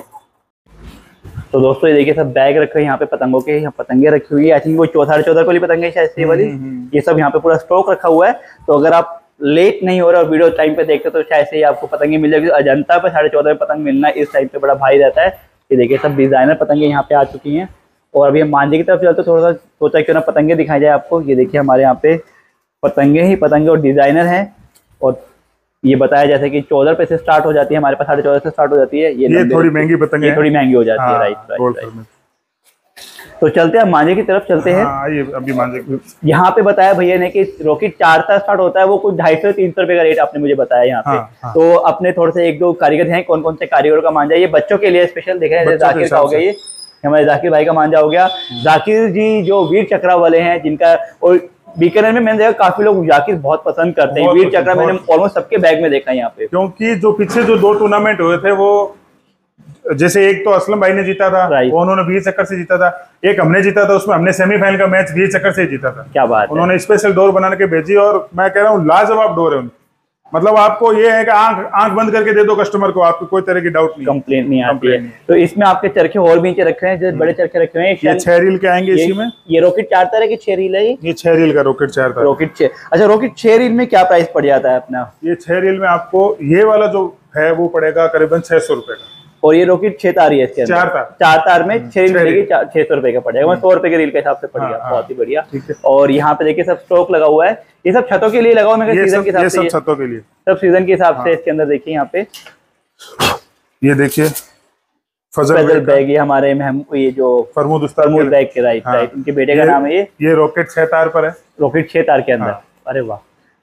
तो दोस्तों ये देखिए सब बैग रखे हैं यहाँ पे पतंगों के, यहाँ पतंगे रखी हुई है। आई थिंक वो चौथा चौदह वाली पतंगे शायद से वाली, ये सब यहाँ पे पूरा स्टॉक रखा हुआ है। तो अगर आप लेट नहीं हो रहे और वीडियो टाइम पे देखते तो शायद से आपको पतंगे मिल जाएगी। अजंता पे साढ़े चौदह में पतंग मिलना इस टाइम पे बड़ा भारी रहता है। ये देखिए सब डिजाइनर पतंगे यहाँ पे आ चुकी हैं। और अभी हम मांझे की तरफ चलते तो थोड़ा सा सोचा क्यों ना पतंगे दिखाई जाए आपको। ये देखिए हमारे यहाँ पे पतंगे ही पतंगे और डिजाइनर हैं। और ये बताया जैसे कि चौदह रुपए से स्टार्ट हो जाती है, हमारे पास साढ़े चौदह से स्टार्ट हो जाती है। ये, ये थोड़ी महंगी पतंग है, थोड़ी महंगी हो जाती है। Right right. तो चलते हैं मांझे की तरफ चलते हैं। हाँ, अभी मांझे यहाँ पे बताया भैया ने कि रॉकेट चार से स्टार्ट होता है, वो कुछ ढाई सौ तीन सौ रुपए का रेट आपने मुझे बताया यहाँ पे। हाँ, हाँ। तो अपने थोड़े से एक दो कारीगर हैं, कौन कौन से कारीगरों का मांझा? ये बच्चों के लिए स्पेशल देख रहे हैं, जाकिर का हो गया, ये हमारे जाकिर भाई का मांझा हो गया। जाकिर जी जो वीर चक्रा वाले हैं जिनका, और बीकानेर में मैंने देखा काफी लोग जाकिर बहुत पसंद करते हैं। वीर चक्रा मैंने ऑलमोस्ट सबके बैग में देखा है यहाँ पे, क्योंकि जो पीछे जो दो टूर्नामेंट हुए थे वो जैसे एक तो असलम भाई ने जीता था, वो उन्होंने वीर चक्कर से जीता था। एक हमने जीता था, उसमें हमने सेमीफाइनल का मैच वीर चक्कर से जीता था। क्या बात, उन्होंने स्पेशल डोर बना के भेजी और मैं कह रहा हूँ लाजवाब डोर है उनकी। मतलब आपको ये है कि आंख आंख बंद करके दे दो कस्टमर को, आपको कोई तरह की डाउट नहीं, कंप्लेंट नहीं आती है। तो इसमें आपके चरखे और भी नीचे रखे हैं, जो बड़े चरखे रखे हुए हैं। ये छह रील के आएंगे इसी में। ये रॉकेट चार तार है कि छह रील है? ये छह रील का रॉकेट चार तार। रॉकेट छह, अच्छा रॉकेट छह रील में क्या प्राइस पड़ जाता है अपना? ये छह रील में आपको ये वाला जो है वो पड़ेगा करीबन छह सौ रुपए का। और ये रॉकेट छह तार ही है, इसके अंदर चार तार, चार तार में छह रील मिलेगी, छह सौ रुपए का पड़ेगा, सौ रुपए के रील के हिसाब से पड़ेगा। हाँ, बहुत ही बढ़िया। और यहाँ पे देखिए सब स्टॉक लगा हुआ है, ये सब छतों के लिए लगा हुआ है, सीजन के हिसाब से, सब छतों के लिए, सब सीजन के हिसाब से। इसके अंदर देखिए यहाँ पे ये देखिए फजल बैग, ये हमारे ये जो फरमूद फरमूद बैग के, राइट राइट, उनके बेटे का नाम है ये। ये रॉकेट छह तार पर है, रॉकेट छह तार के अंदर। अरे वाह,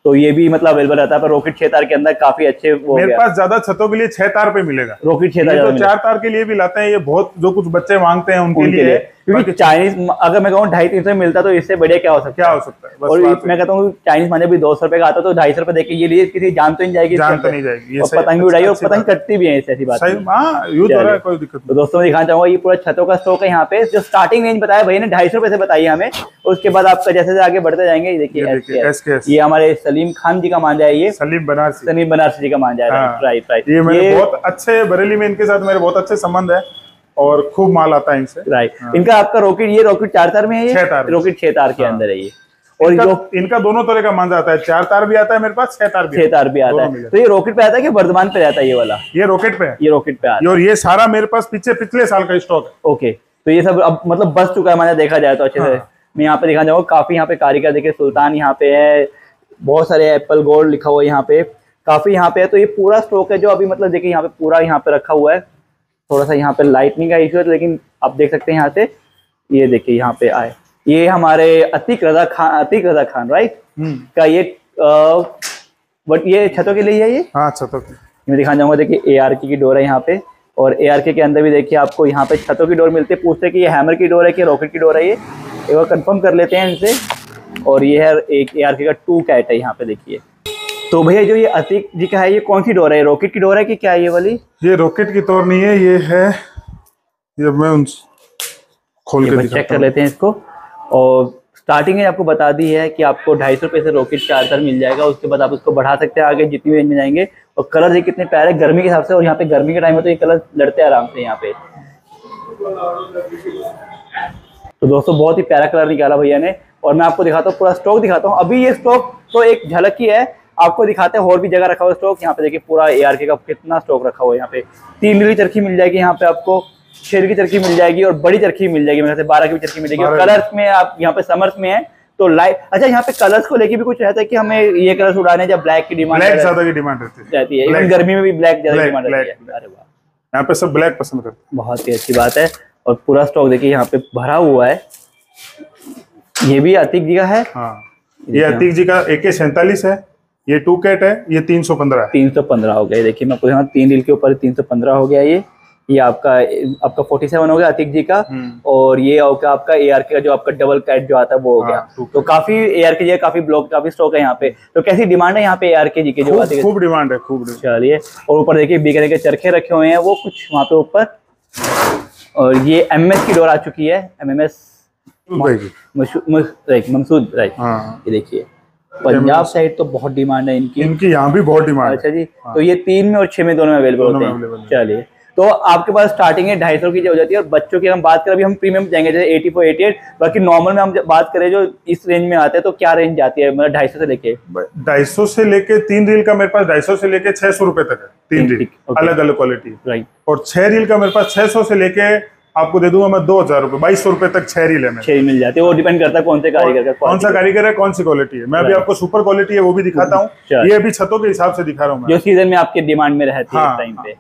तो ये भी मतलब अवेलेबल रहता है, पर रॉकेट छह तार के अंदर काफी अच्छे वो मेरे पास ज्यादा छतों के लिए छह तार पे मिलेगा, रॉकेट छह तार तो चार तार के लिए भी लाते हैं, ये बहुत जो कुछ बच्चे मांगते हैं उनके, उनके लिए, लिए। क्योंकि चाइनीज अगर मैं कहूँ ढाई तीन सौ मिलता तो इससे बढ़िया क्या हो सकता है, क्या हो सकता है। और मैं कहता हूँ चाइनीज माने भी दो सौ रुपए का आता तो ढाई सौ रुपए देके ये लिए किसी जान तो नहीं जाएगी, जान तो नहीं जाएगी, और पतंग भी उड़ाई और पतंग कटती भी है, ऐसी बात है, कोई दिक्कत। तो दोस्तों मैं दिखाना चाहूंगा ये पूरा छतों का स्टॉक है यहाँ पे। जो स्टार्टिंग रेंज बताया भैया ने ढाई सौ रुपए से बताई हमें, उसके बाद आपका जैसे जैसे आगे बढ़ते जाएंगे, देखिए ये हमारे सलीम खान जी का मांझा है, ये सलीम बनारसी सलीम बनारसी जी का मांझा है। राइट राइट, ये मेरे बहुत अच्छे बरेली में इनके साथ मेरे बहुत अच्छे संबंध है और खूब माल आता है इनसे। राइट, इनका आपका रॉकेट, ये रॉकेट चार तार में है, ये रॉकेट छह तार के अंदर है ये, और इनका, जो इनका दोनों तरह का मांझा आता है, चार तार भी आता है मेरे पास, छह तार भी छह तार भी आता है। तो ये रॉकेट पे आता है कि वर्धमान पे रहता है ये वाला? ये रॉकेट पे है, ये रॉकेट पे आता है, और ये सारा मेरे पास पीछे पिछले साल का स्टॉक है। ओके, तो ये सब अब मतलब बच चुका है माना देखा जाए तो अच्छे से। मैं यहाँ पे दिखाना चाहूंगा, काफी यहाँ पे कारीगर देखिए, सुल्तान यहाँ पे है, बहुत सारे एप्पल गोल्ड लिखा हुआ है यहाँ पे, काफी यहाँ पे है। तो ये पूरा स्टॉक है जो अभी मतलब देखिए यहाँ पे पूरा यहाँ पे रखा हुआ है। थोड़ा सा यहाँ पे लाइटनिंग का इशू है, लेकिन आप देख सकते हैं यहाँ से, ये देखिए यहाँ पे आए, ये हमारे अतीक रजा खान, अतीक रजा खान राइट का ये बट ये छतों के लिए है ये। हाँ छतों के, मैं दिखाना चाहूंगा, देखिए ए आर के की डोर है यहाँ पे, और ए आर के के अंदर भी देखिए आपको यहाँ पे छतों की डोर मिलती है। पूछते हैं कि ये हैमर की डोर है कि रॉकेट की डोर है, ये एक बार कंफर्म कर लेते हैं इनसे। और ये है एक ए आर के का टू कैट है यहाँ पे देखिए। तो भैया जो ये अतीक जी का है, ये कौन सी डोर है, रॉकेट की डोर है कि क्या है ये वाली? ये रॉकेट की डोर नहीं है, ये है, ये मैं उन खोल के चेक कर लेते हैं इसको। और स्टार्टिंग में आपको बता दी है कि आपको ढाई सौ रुपये से रॉकेट चार तार मिल जाएगा, उसके बाद आप उसको बढ़ा सकते हैं आगे जितनी रेंज में जाएंगे। और कलर ये कितने प्यारे गर्मी के हिसाब से, और यहाँ पे गर्मी के टाइम में तो ये कलर लड़ते हैं आराम से यहाँ पे। तो दोस्तों बहुत ही प्यारा कलर निकाला भैया ने, और मैं आपको दिखाता हूँ पूरा स्टॉक दिखाता हूँ। अभी ये स्टॉक तो एक झलक ही है, आपको दिखाते हैं और भी जगह रखा हुआ स्टॉक। यहाँ पे देखिए पूरा ए आर के का कितना स्टॉक रखा हुआ है। यहाँ पे तीन रील चरखी मिल जाएगी, यहाँ पे आपको छह की चरखी मिल जाएगी, और बड़ी चरखी मिल जाएगी, मेरे से बारह की भी चरखी मिलेगी। और कलर्स में आप यहाँ पे समर्स में है तो लाइट, अच्छा यहाँ पे कलर्स को लेके भी कुछ रहता है कि हमें ये कलर्स उड़ाने, जब ब्लैक की डिमांड, ब्लैक ज्यादा की डिमांड रहती है, इवन गर्मी में भी ब्लैक ज्यादा डिमांड रहती है। अरे वाह, यहाँ पे सब ब्लैक पसंद करते हैं, बहुत ही अच्छी बात है। और पूरा स्टॉक देखिए यहाँ पे भरा हुआ है। ये भी अतीक जी का है। हाँ, ये अतीक जी का ए के सैंतालीस है, ये टू कैट है, ये तीन सौ पंद्रह है। तीन सौ पंद्रह हो गया, देखिए मैं आपको यहाँ तीन रील के ऊपर तीन सौ पंद्रह हो गया। ये ये आपका आपका सैंतालीस हो गया अतीक जी का, और ये होगा आपका ए आर के का जो आपका डबल कैट जो आता है वो हो गया। हाँ, तो काफी ए आर के जी काफी ब्लॉक काफी स्टॉक है यहाँ पे। तो कैसी डिमांड है यहाँ पे ए आर के जी के जो आते हैं? खूब डिमांड है, खूब। चलिए, और ऊपर देखिए बीकानेर के चरखे रखे हुए हैं वो कुछ वहाँ पे ऊपर। और ये एम एस की डोर आ चुकी है, एम एम एस ममसूद राइट। ये देखिए पंजाब साइड तो बहुत डिमांड है इनकी, इनकी यहाँ भी बहुत डिमांड। अच्छा जी, तो ये तीन में और छह में दोनों में अवेलेबल होते हैं। चलिए, तो आपके पास स्टार्टिंग है ढाई सौ की जो हो जाती है। और बच्चों की हम बात करें, अभी हम प्रीमियम जाएंगे जैसे एटी फोर एटी एट, बाकी नॉर्मल में हम बात करें जो इस रेंज में आते हैं तो क्या रेंज जाती है, मतलब ढाई सौ से लेके ढाई सौ से लेके तीन रील का मेरे पास ढाई सौ से लेके छह सौ रुपए तक है, तीन रील अलग अलग क्वालिटी राइट। और छह रील का मेरे पास छह सौ से लेके आपको दे दूंगा मैं दो हजार रुपए, बाईस सौ रुपए तक छह रील है, छह मिल जाती है। वो डिपेंड करता है कौन से कारीगर का, कौन सा कारीगर है, कौन सी क्वालिटी है। मैं अभी आपको सुपर क्वालिटी है वो भी दिखाता हूँ, ये अभी छतों के हिसाब से दिखा रहा हूँ, जो सीजन में आपके डिमांड में रहती है टाइम पे।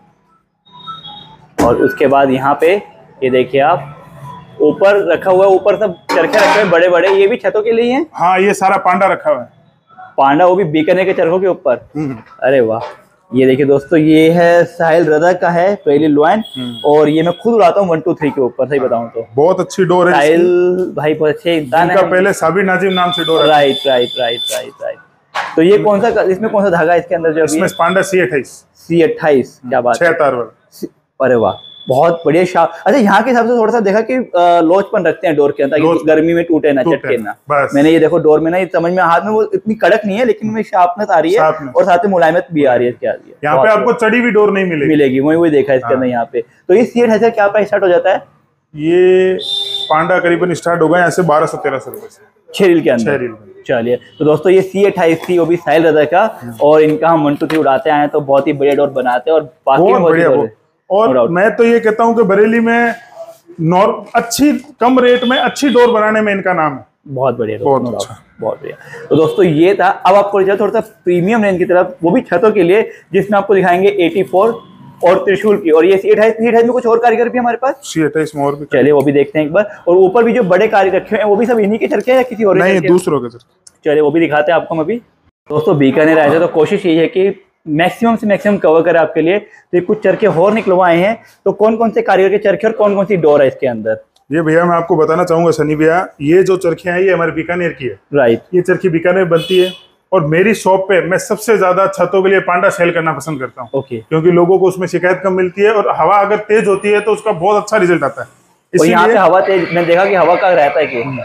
और उसके बाद यहाँ पे ये देखिए आप ऊपर रखा हुआ है, ऊपर सब चरखे रखे हुए बड़े बड़े, ये भी छतों के लिए हैं। हाँ, ये सारा पांडा रखा हुआ है, पांडा, वो भी बीकानेर के चरखों के ऊपर। अरे वाह, ये देखिए दोस्तों, ये है साहिल रजा का है पहली लॉयन, और ये मैं खुद उड़ाता हूँ वन टू थ्री के ऊपर, सही बताऊँ तो बहुत अच्छी डोर है। साहिल भाई बहुत अच्छे इंसान है, पहले साबिर नाजिम नाम से डोर। Right right right right right. तो ये कौन सा, इसमें कौन सा धागा है इसके अंदर जो इसमें पांडा सी अट्ठाईस सी अट्ठाईस क्या बात छह तार वाला। अरे वाह, बहुत बढ़िया शार्प। अच्छा, यहाँ के हिसाब से थोड़ा सा देखा कि लोचपन रखते हैं डोर के अंदर ताकि गर्मी में टूटे ना, चटके ना। मैंने ये देखो डोर में ना, ये समझ में हाथ में वो इतनी कड़क नहीं है, लेकिन में शार्पनेस आ रही है और साथ में मुलायमत भी आ रही है। क्या यहाँ पे आपको चढ़ी हुई डोर नहीं मिलेगी, मिलेगी वही वही देखा इसके अंदर यहाँ पे। तो ये सी हजार क्या प्राइस स्टार्ट हो जाता है? ये पांडा करीबन स्टार्ट होगा यहाँ से बारह सौ तेरह सौ रुपए से, छह रील के अंदर। चलिए, तो दोस्तों ये सी अट्ठाईस थी, वो भी साहिल रजा का, और इनका हम वन टू थ्री उड़ाते आए तो बहुत ही बढ़िया डोर बनाते हैं। और बाकी और मैं तो ये कहता हूँ कि बरेली में नॉर अच्छी कम रेट में अच्छी डोर बनाने में इनका नाम है। बहुत बढ़िया, बहुत अच्छा, बहुत बढ़िया। तो दोस्तों ये था। अब आपको थोड़ा सा प्रीमियम रेंज की तरफ, वो भी छतों के लिए, जिसमें आपको दिखाएंगे एटी फोर और त्रिशूल की। और ये सी अट्ठाईस सी अट्ठाईस में कुछ और कारीगर भी हमारे पास, सी अट्ठाईस में और भी, चलिए वो भी देखते हैं एक बार। और ऊपर भी जो बड़े कारीगर रखे हैं वो भी सब इन्हीं के चरखे हैं या किसी और? नहीं, दूसरों के चरखे। चलिए वो भी दिखाते हैं आपको हम अभी। दोस्तों बीकानेर आए थे तो कोशिश यही है कि मैक्सिमम से मैक्सिमम कवर करें आपके लिए। तो ये कुछ चरखे और निकलवाए हैं, तो कौन कौन से कारीगर के चरखे और कौन कौन सी डोर है इसके अंदर? ये भैया मैं आपको बताना चाहूंगा सनी भैया, ये जो चरखे हैं ये हमारे बीकानेर की है। राइट। ये चरखी बीकानेर बनती है और मेरी शॉप पे मैं सबसे ज्यादा छतों के लिए पांडा सेल करना पसंद करता हूँ। ओके। क्योंकि लोगों को उसमें शिकायत कम मिलती है और हवा अगर तेज होती है तो उसका बहुत अच्छा रिजल्ट आता है। और यहाँ पे हवा तेज, मैंने देखा कि हवा का रहता है कि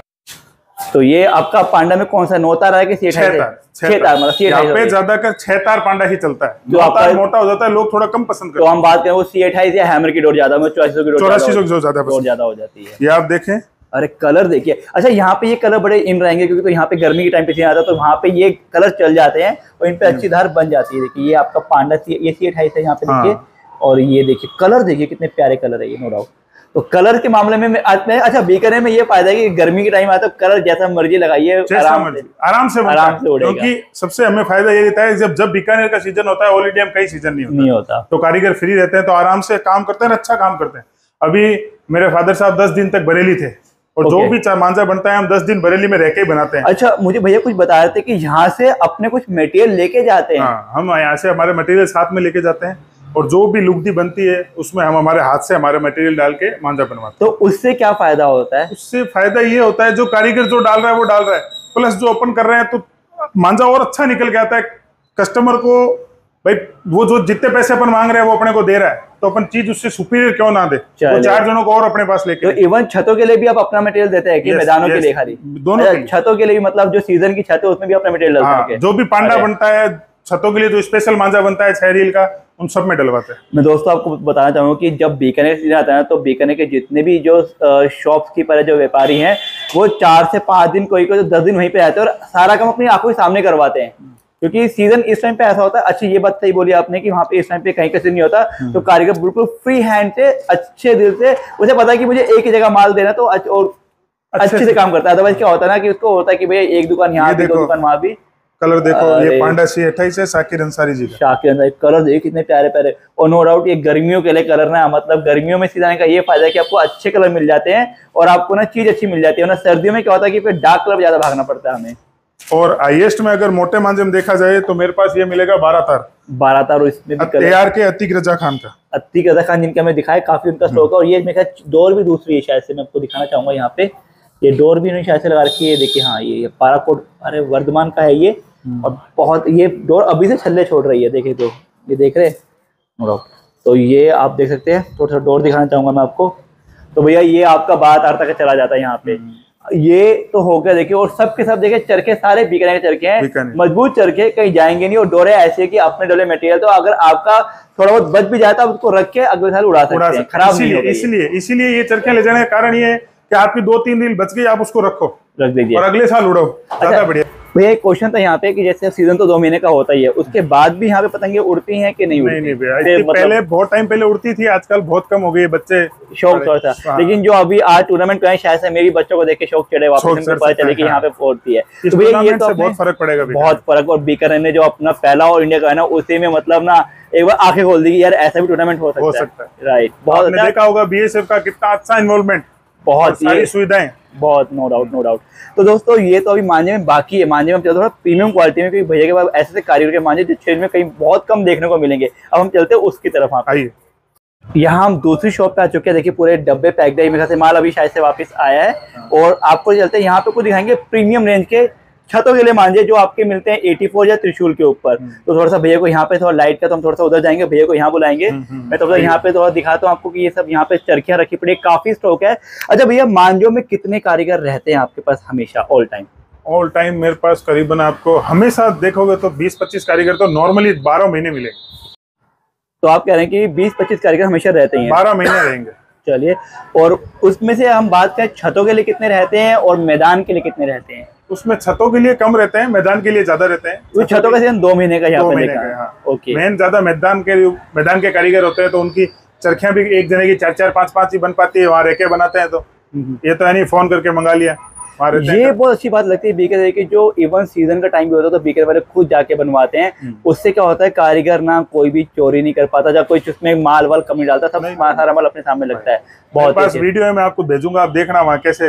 तो ये आपका पांडा में कौन सा, नौ तार है कि छह तार? छह तार, मतलब यहाँ पे ज्यादातर छह तार पांडा ही चलता है। जो आपका मोटा हो जाता है लोग थोड़ा कम पसंद करते हैं। तो हम बात करें वो सी अट्ठाईस या हैमर की डोर ज्यादा, चौरासी सौ की डोर चौरासी सौ जो ज्यादा ज्यादा हो जाती है। ये आप देखें, अरे कलर देखिए। अच्छा यहाँ पे ये कलर बड़े इन रहेंगे क्योंकि तो यहाँ पे गर्मी के टाइम पे सीजन आता है, तो वहाँ पे ये कलर चल जाते हैं और इन पे अच्छी धार बन जाती है। देखिए ये आपका पांडा सी, ये सी अट्ठाईस है यहाँ पे देखिए। और ये देखिए कलर देखिए कितने प्यारे कलर है ये, नो डाउट। तो कलर के मामले में अच्छा बीकानेर में ये फायदा है कि गर्मी के टाइम आता है कलर जैसा मर्जी लगाइए आराम से आराम से आराम से उड़ेगा। क्योंकि सबसे हमें फायदा ये रहता है जब जब बीकानेर का सीजन होता है, ऑल इंडिया में कई सीजन नहीं होता, नहीं होता तो कारीगर फ्री रहते हैं तो आराम से काम करते हैं, अच्छा काम करते हैं। अभी मेरे फादर साहब दस दिन तक बरेली थे और जो भी मांझा बनता है हम दस दिन बरेली में रह के बनाते हैं। अच्छा मुझे भैया कुछ बता रहे थे कि यहाँ से अपने कुछ मटेरियल लेके जाते हैं? हाँ, हम यहाँ से हमारे मटेरियल साथ में लेके जाते हैं और जो भी लुगदी बनती है उसमें हम हमारे हाथ से हमारे मटेरियल डाल के मांझा बनवाते हैं। तो उससे क्या फायदा होता है? उससे फायदा ये होता है जो कारीगर जो डाल रहा है वो डाल रहा है, प्लस जो अपन कर रहे हैं तो मांझा और अच्छा निकल के आता है। कस्टमर को भाई वो जो जितने पैसे अपन मांग रहे हैं वो अपने को दे रहा है, तो अपन चीज उससे सुपीरियर क्यों ना दे, तो चार जनों को और अपने पास लेके। तो इवन छतों के लिए भी आप अपना मटेरियल देते हैं कि yes, मैदानों yes, के लिए खाली? दोनों छतों के लिए, मतलब जो सीजन की छत है उसमें भी अपना मटेरियल डालते हैं? जो भी पांडा बनता है छतों के लिए, जो स्पेशल मांझा बनता है छह रील का, उन सब में डलवाते हैं। मैं दोस्तों आपको बताना चाहूंगा कि जब बीकानेर सीजन आता है तो बीकानेर के जितने भी जो शॉप्स कीपर है, जो व्यापारी हैं, वो चार से पांच दिन कोई कोई दस दिन वहीं पे रहते हैं और सारा काम अपनी आंखों के सामने करवाते हैं। क्योंकि सीजन इस टाइम पे ऐसा होता है। अच्छी ये बात सही बोली आपने कि वहाँ पे इस टाइम पे कहीं कैसे नहीं होता, तो कारीगर बिल्कुल फ्री हैंड से अच्छे दिल से, उसे पता है कि मुझे एक ही जगह माल देना, तो और अच्छे से काम करता है। अदरवाइज क्या होता है ना कि उसको होता है कि भैया एक दुकान यहाँ भी, दो दुकान वहाँ भी। कलर देखो, ये पांडा सी अट्ठाईस है, शाकिर अंसारी जी का। शाकिर अंसारी कलर देखिए कितने प्यारे प्यारे। और नो डाउट ये गर्मियों के लिए कलर ना, मतलब गर्मियों में सीजन का ये फायदा है कि आपको अच्छे कलर मिल जाते हैं और आपको ना चीज अच्छी मिल जाती है। ना सर्दियों में क्या होता है कि फिर डार्क कलर ज्यादा भागना पड़ता है हमें। और हाईएस्ट में अगर मोटे मांझे में देखा जाए तो मेरे पास ये मिलेगा बारह तार। बारह तार और इसमें तैयार के अतीक रजा खान का। अतीक रजा खान जिनका मैं दिखाया, काफी उनका स्टॉक है। और ये मेरे ख्याल डोर भी दूसरी है शायद से, मैं आपको दिखाना चाहूंगा। यहाँ पे ये डोर भी शायद से लगा रखी है, देखिए। हाँ ये पाराकोट, अरे वर्धमान का है ये। और बहुत ये डोर अभी से छल्ले छोड़ रही है, देखिए तो ये देख रहे हैं। तो ये आप देख सकते हैं, थोड़ा सा डोर दिखाना चाहूंगा मैं आपको। तो भैया ये आपका बात आर तक चला जाता है यहाँ पे। ये तो हो गया देखिए। और सबके सब देखिए चरखे सारे बीकानेर के चरखे हैं, मजबूत चरखे, कहीं जाएंगे नहीं। और डोरे ऐसे है कि अपने डोले मटेरियल, तो अगर आपका थोड़ा बहुत बच भी जाता है उसको रख के अगले साल उड़ा सकते हैं, खराब नहीं होगा। इसलिए इसीलिए ये चरखे ले जाने का कारण ये है कि आपकी दो तीन रील बच गई, आप उसको रखो, रख दीजिए और अगले साल उड़ो, ज्यादा बढ़िया। भैया एक क्वेश्चन था यहाँ पे कि जैसे सीजन तो दो महीने का होता ही है, उसके बाद भी यहाँ पे पतंगे उड़ती हैं कि नहीं उड़ती? नहीं नहीं भैया, मतलब पहले बहुत टाइम पहले उड़ती थी, आजकल बहुत कम हो गई है। बच्चे शौक थोड़ा सा, लेकिन जो अभी आज टूर्नामेंट पे शायद से मेरी बच्चों को देख के शौक चढ़े, वापस उनको पता चले कि यहाँ पे उड़ती है। तो भैया ये तो बहुत फर्क पड़ेगा, बहुत फर्क। और बीकानेर ने जो अपना पहला और इंडिया का है ना, उसी में मतलब ना एक बार आंखें खोल दी कि यार ऐसा भी टूर्नामेंट हो सकता है। राइट, बहुत देखा होगा बीएसएफ का कितना अच्छा इन्वॉल्वमेंट, बहुत सारी सुविधाएं, बहुत, नो डाउट नो डाउट। तो दोस्तों ये तो अभी मांझे में बाकी है। मांझे में चलते थोड़ा प्रीमियम क्वालिटी में, क्योंकि भैया के पास ऐसे कारीगर के मांझे जो क्षेत्र में कहीं बहुत कम देखने को मिलेंगे। अब हम चलते हैं उसकी तरफ। आप आइए, यहाँ हम दूसरी शॉप पे आ चुके हैं। देखिए पूरे डब्बे पैक्ड है, मेरे से माल अभी शायद से वापस आया है। और आपको चलते हैं यहाँ पे कुछ दिखाएंगे प्रीमियम रेंज के छतों के लिए मांझे, जो आपके मिलते हैं चौरासी या त्रिशूल के ऊपर। तो थोड़ा सा भैया को यहाँ पे थोड़ा लाइट का, तो हम थोड़ा सा उधर जाएंगे, भैया को यहाँ बुलाएंगे। मैं थोड़ा यहाँ पे थोड़ा दिखाता हूँ आपको कि ये सब यहाँ पे चरखियां रखी पड़ी, काफी स्टॉक है। अच्छा भैया, मांझों में कितने कारीगर रहते हैं आपके पास हमेशा, ऑल टाइम? ऑल टाइम मेरे पास करीबन आपको हमेशा देखोगे तो बीस पच्चीस कारीगर तो नॉर्मली बारह महीने मिलेंगे। तो आप कह रहे हैं कि बीस पच्चीस कारीगर हमेशा रहते हैं? बारह महीने रहेंगे। चलिए, और उसमें से हम बात करें छतों के लिए कितने रहते हैं और मैदान के लिए कितने रहते हैं? उसमें छतों के लिए कम रहते हैं, मैदान के लिए ज्यादा रहते हैं। तो छतों का सीजन दो महीने का यहाँ पे देखा है। हाँ। ओके। मेन ज्यादा मैदान के मैदान के कारीगर होते हैं, तो उनकी चरखियां भी एक जने की चार चार पांच पांच ही बन पाती है, वहाँ रह के बनाते हैं। तो ये तो यानी फोन करके मंगा लिया। ये बहुत अच्छी बात लगती है बीकानेर की, जो इवन सीजन का टाइम भी होता है तो बीकानेर वाले खुद जाके बनवाते हैं। उससे क्या होता है, कारीगर ना कोई भी चोरी नहीं कर पाता, जब कोई उसमें माल वाल कमी डालता, सब सारा माल अपने सामने लगता है। बहुत पास वीडियो है, मैं आपको भेजूंगा, आप देखना वहाँ कैसे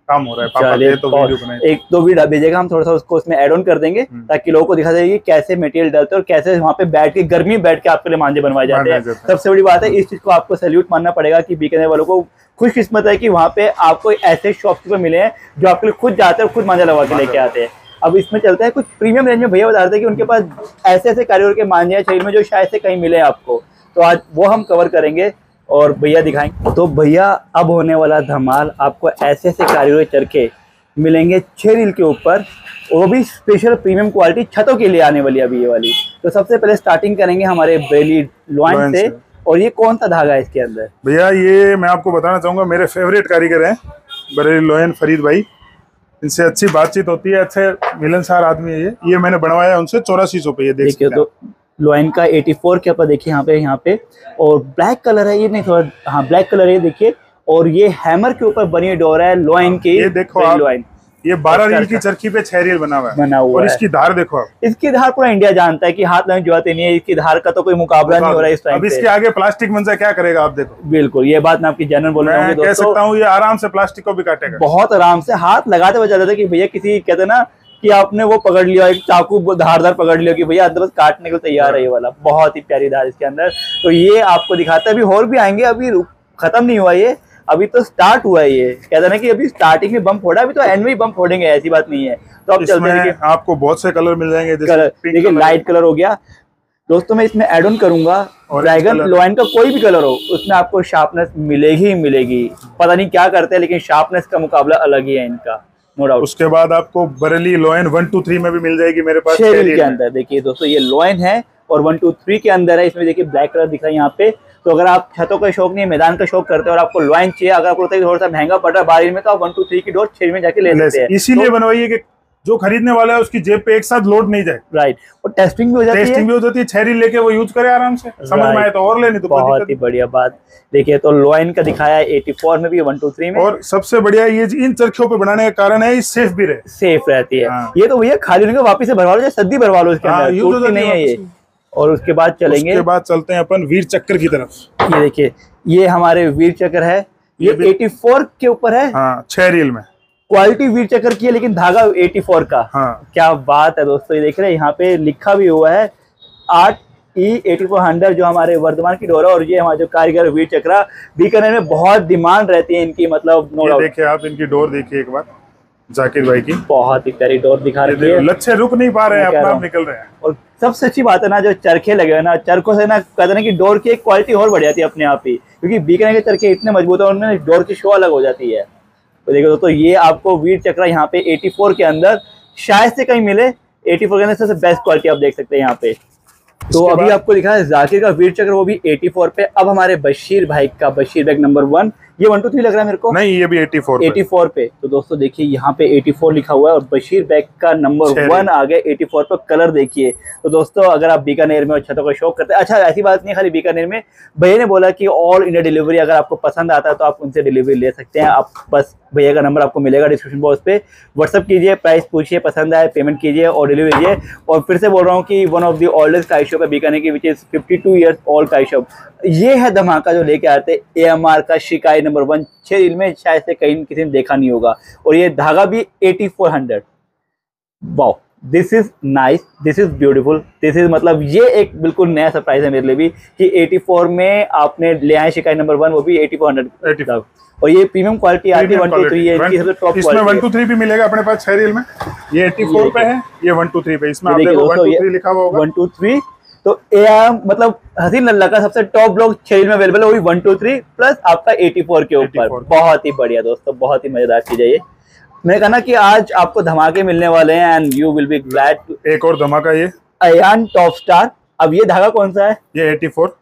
काम हो रहा है। पापा दे तो वीडियो बनाए, एक दो वीडियो भेजेगा, हम थोड़ा सा उसको उसमें ऐड ऑन कर देंगे ताकि लोगों को दिखा देगी कैसे मटेरियल डालते हैं और कैसे वहाँ पे बैठ के गर्मी में बैठ के आपके लिए मांझे बनवाए जाते हैं। सबसे बड़ी बात है, इस चीज को आपको सैल्यूट मानना पड़ेगा कि बीकानेर वालों को खुशकिस्मत है कि वहाँ पे आपको ऐसे शॉपकीपर मिले हैं जो आपके लिए खुद जाते हैं और खुद मांझा लगवा के लेके आते हैं। अब इसमें चलता है कुछ प्रीमियम रेंज में। भैया बता रहे थे कि उनके पास ऐसे ऐसे कारीगर के मांझे हैं शरीर में जो शायद से कहीं मिले आपको, तो आज वो हम कवर करेंगे और भैया दिखाएंगे। तो भैया अब होने वाला धमाल, आपको ऐसे ऐसे कारीगर चरखे मिलेंगे छह रील के ऊपर, वो भी स्पेशल प्रीमियम क्वालिटी छतों के लिए आने वाली अभी ये वाली। तो सबसे पहले स्टार्टिंग करेंगे हमारे बेली लॉइन से। और ये कौन सा धागा है इसके अंदर? भैया ये मैं आपको बताना चाहूंगा, मेरे फेवरेट कारीगर हैं बरेली लॉयन फरीद भाई। इनसे अच्छी बातचीत होती है, अच्छे मिलनसार आदमी है ये। ये मैंने बनवाया उनसे चौरासी सौ पे। ये देखिए तो लॉयन का चौरासी के ऊपर देखिए यहाँ पे यहाँ पे और ब्लैक कलर है ये, नहीं थोड़ा हाँ ब्लैक कलर है ये देखिए। और ये हैमर के ऊपर बनी डोर है लॉयन की। ये देखो आप, लॉयन ये बारह रील की चरखी पे छह रील बना हुआ है बना हुआ और इसकी धार देखो आप। इसकी धार पूरा इंडिया जानता है कि हाथ लगाने की जरूरत नहीं है, इसकी धार का तो कोई मुकाबला नहीं हो रहा है इस टाइम। अब इसके आगे प्लास्टिक मंजा क्या करेगा आप देखो। बिल्कुल, ये बात मैं आपकी जनरल बोल रहा हूँ, कह सकता हूँ ये आराम से प्लास्टिक को भी काटेगा, बहुत आराम से। हाथ लगाते हुए चलते थे कि भैया किसी कहते ना कि आपने वो पकड़ लिया, एक चाकू धारदार पकड़ लिया कि भैया बस काटने को तैयार है ये वाला। बहुत ही प्यारी धार इसके अंदर। तो ये आपको दिखाता है, अभी और भी आएंगे, अभी खत्म नहीं हुआ ये, अभी तो स्टार्ट हुआ है ये। कहते ना कि अभी स्टार्टिंग में बम फोड़ा, अभी तो एंड में ही बम फोड़ेंगे, ऐसी बात नहीं है। तो अब चलते हैं, आपको बहुत से कलर मिल जाएंगे। कलर देखिए, लाइट कलर हो गया दोस्तों, मैं इसमें एड ऑन करूंगा ड्रैगन लॉयन का कोई भी कलर हो, उसमें आपको शार्पनेस मिलेगी ही मिलेगी। पता नहीं क्या करते हैं लेकिन शार्पनेस का मुकाबला अलग ही है इनका, नो डाउट। उसके बाद आपको Bareilly lion one two three में भी मिल जाएगी मेरे पास शेरिल के अंदर। देखिए दोस्तों ये लॉयन है और वन टू थ्री के अंदर है। इसमें देखिए ब्लैक कलर दिख रहा है यहाँ पे। तो अगर आप छतों का शौक नहीं है, मैदान का शौक करते हैं और आपको लॉयन चाहिए, अगर आपको थोड़ा सा महंगा पड़ रहा है बारिश में, तो आप वन टू थ्री की डोर छह में जाके ले सकते हैं। इसीलिए तो, बनवाइए कि जो खरीदने वाला है उसकी जेब पे एक साथ लोड नहीं जाए। राइट, और टेस्टिंग भी हो जाती है। टेस्टिंग भी हो जाती है, छह रील लेके वो यूज करे आराम से, समझ में आए तो और लेनी तो बहुत ही बढ़िया बात। देखिए तो लॉयन का दिखाया है चौरासी में भी, वन टू थ्री में। और सबसे बढ़िया ये इन चरखियों पे बनाने का कारण है, ये सेफ भी रहे, सेफ रहती है। हाँ। ये तो भैया खाली होने के वापिस से भरवा लो, सद्दी भरवा लो इसके अंदर, टूटती नहीं है ये। और उसके बाद चलेंगे, उसके बाद चलते हैं अपन वीर चक्र की तरफ। ये देखिए ये हमारे वीर चक्र है, ये चौरासी के ऊपर है। हाँ, छह रील में क्वालिटी वीर चक्र की है लेकिन धागा चौरासी का। हाँ। क्या बात है दोस्तों, ये देख रहे हैं यहाँ पे लिखा भी हुआ है आठ ई एटी फोर हंड्रेड जो हमारे वर्धमान की डोर है। और ये हमारे जो कारीगर वीर चक्रा बीकानेर में बहुत डिमांड रहती है इनकी, मतलब नो डाउट। देखिए आप इनकी डोर देखिए एक बार जाकिर भाई की, बहुत ही प्यारी डोर दिखा रही है। लच्छे रुक नहीं पा रहे हैं, अपना आप निकल रहे हैं। और सबसे अच्छी बात है ना, जो चरखे लगे हुए ना, चरखों से ना कहते ना कि डोर की एक क्वालिटी और बढ़ जाती है अपने आप ही, क्योंकि बीकानेर के चरखे इतने मजबूत है, उनमें डोर की शो अलग हो जाती है। तो देखो दोस्तों ये आपको वीर चक्रा यहाँ पे चौरासी के अंदर शायद से कहीं मिले, चौरासी के अंदर सबसे बेस्ट क्वालिटी आप देख सकते हैं यहाँ पे। तो अभी आपको दिखा है जाकिर का वीर चक्र, वो भी चौरासी पे। अब हमारे बशीर भाई का बशीर बैग नंबर वन, ये वन टू थ्री लग रहा है मेरे को, नहीं ये भी चौरासी चौरासी पे। तो दोस्तों देखिए यहाँ पे चौरासी लिखा हुआ है और बशीर बैग का नंबर वन आ गया चौरासी पे। कलर देखिए। तो दोस्तों अगर आप बीकानेर में और छतों का शौक करते हैं, अच्छा ऐसी बात नहीं खाली बीकानेर में, भैया ने बोला कि ऑल इंडिया डिलीवरी, अगर आपको पसंद आता है तो आप उनसे डिलीवरी ले सकते हैं। आप बस भैया का नंबर आपको मिलेगा डिस्क्रिप्शन बॉक्स पे, व्हाट्सअप कीजिए, प्राइस पूछिए, पसंद आए पेमेंट कीजिए और डिलीवरी लीजिए। और फिर से बोल रहा हूँ कि one of the oldest kite shop है बीकानेर की, which is fifty two years old kite shop. ये है धमाका जो लेके आते ए एम आर का शिकाई नंबर वन, छह रील में, शायद से कहीं किसी ने देखा नहीं होगा। और ये धागा भी eighty four hundred. Wow, this is nice, this is beautiful, this is मतलब ये एक बिल्कुल नया सरप्राइज है मेरे लिए भी कि चौरासी में आपने ले आए शिकाई नंबर वन, वो भी एटी फोर हंड्रेड। और ये प्रीमियम क्वालिटी आती है वन टू थ्री, ये इनकी सबसे टॉप क्वालिटी। इसमें वन टू थ्री भी मिलेगा अपने पास छह रील में, ये चौरासी पे है, ये वन टू थ्री पे। इसमें आप देखो वन टू थ्री लिखा हुआ होगा, वन टू थ्री। तो ए मतलब हसीन लल्ला का सबसे टॉप ब्लॉक छह रील में अवेलेबल है, वो भी वन टू थ्री प्लस आपका चौरासी के ऊपर। बहुत ही बढ़िया दोस्तों, बहुत ही मजेदार चीज है ये। मैंने कहा ना कि आज आपको धमाके मिलने वाले हैं and you will be glad. एक और धमाका, ये अयान टॉप स्टार। अब ये धागा कौन सा है? ये